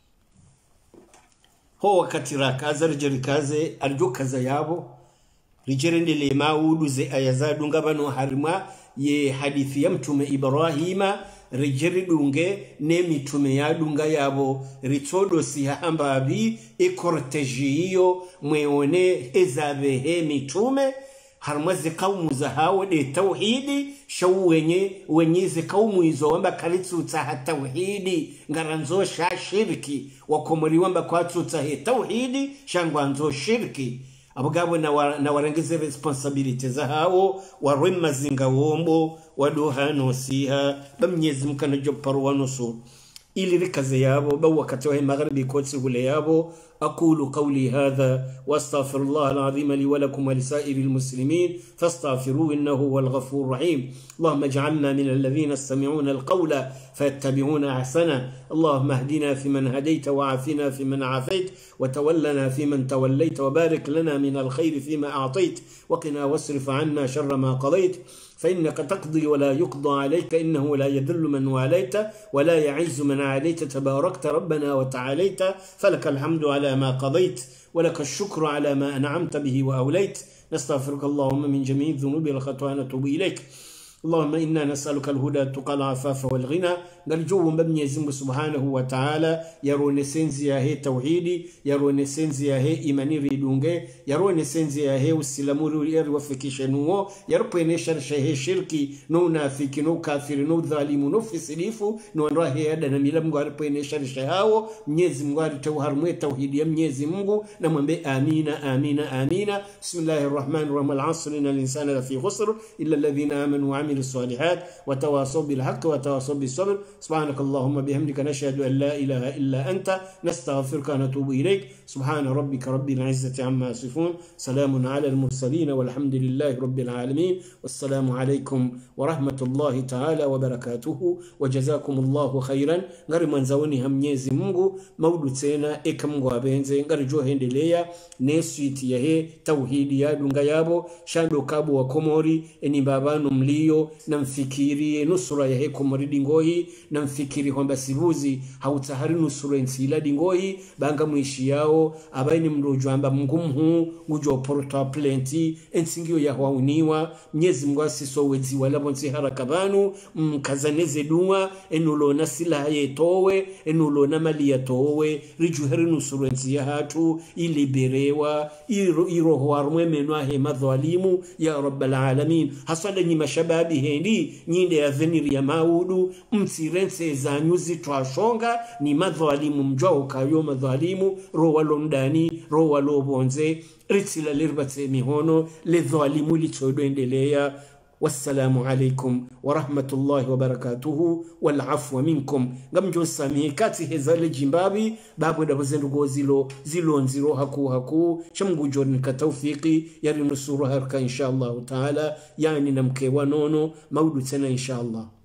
ho wakati rakaza rijerikaze arjo kaza yabo rijerendele maudu ze ayazadu ngabano harima ye hadithi ya mtume Ibrahima rijeridunge ne mitume yadunga yabo ritodo sihamba abi ekorteji hiyo mweone ezabehe mitume harmaze kaumu za hawo de tauhidi shawu wenye wenyeze kaumu hizo wamba kalitsuta ha tauhidi ngaranzo sha shirki wakomori wamba kwatsuta he tauhidi shangwanzo shirki abugabo na wa, na warengeze responsibility za hawo warema zinga wombo waduhano siha bamnyezi mkana joparuwano so ili rikaze yabo ba wakati wa magharibi kotsi gule yabo أقول قولي هذا واستغفر الله العظيم لي ولكم ولسائر المسلمين فاستغفروه إنه هو الغفور الرحيم اللهم اجعلنا من الذين يستمعون القول فيتبعون أحسنه اللهم اهدنا فيمن هديت وعافنا فيمن عافيت وتولنا فيمن توليت وبارك لنا من الخير فيما أعطيت وقنا واصرف عنا شر ما قضيت فإنك تقضي ولا يقضى عليك إنه لا يذل من واليت ولا يعز من عاديت تباركت ربنا وتعاليت فلك الحمد على ما قضيت ولك الشكر على ما أنعمت به وأوليت نستغفرك اللهم من جميع الذنوب والخطايا نتوب إليك اللهم إنا نسألك الهدى التقى العفاف والغنى نرجو مبني يزم سبحانه وتعالى يرون سنزي هي توحيدي يرون سنزي هي إيماني ريدونغي يرون سنزي هي والسلامور والإر وفكيشنو يربي نشر شيء شركي نو نافك نو كافر نو ظالم نو فسليفو نو نراهي هذا نميلم غاربي نشر شهاو نيزم غار توهر مي توحيدي نيزم مغو نمبي آمين آمين آمين بسم الله الرحمن الرحيم العصر إن الإنسان لفي خسر إلا الذين آمنوا وعملوا الصالحات وتواصوا بالحق وتواصوا بالصبر سبحانك اللهم بحمدك نشهد أن لا إله إلا أنت نستغفرك ونتوب إليك سبحان ربك رب العزة عما يصفون سلام على المرسلين والحمد لله رب العالمين والسلام عليكم ورحمة الله تعالى وبركاته وجزاكم الله خيرا ngari manzawoni hamnyezi Mungu maudu tena ekamgo abenze ngari johendelea neswiti yahe tauhidi ya dunga yabo shando kabu wa komori eni babanu mlio na mfikiri nusura yahe komori dingoyi na mfikiri kwamba sibuzi hautahari nusura nsila dingoyi banga mwishi yao abaini mrojo amba mngumhu ujo porta plenty ensingio ya wauniwa mnyezi mgwasi so wezi wala bonsi harakabanu mkazaneze dunwa enulo nasila yetowe enulo na mali yatowe rijuheri nusura nsiya hatu iliberewa iro iro harumwe menwa he madhalimu ya rabbal alamin hasada nyima shababi hendi nyinde ya veniri ya maudu msirense za nyuzi twashonga ni madhalimu mjao kayo madhalimu rowa londani rowa lobonze ritsila lirbate mihono le dhalimu litodo endelea والسلام عليكم ورحمة الله وبركاته والعفو منكم نمجو ساميكاتي هزال جنبابي بابو دابزندو زيلو زيلو نزيرو هكو هكو شمغو جورن كتوفيقي يري نصورها إن شاء الله تعالى يعني نمكي ونونو مولو سنة إن شاء الله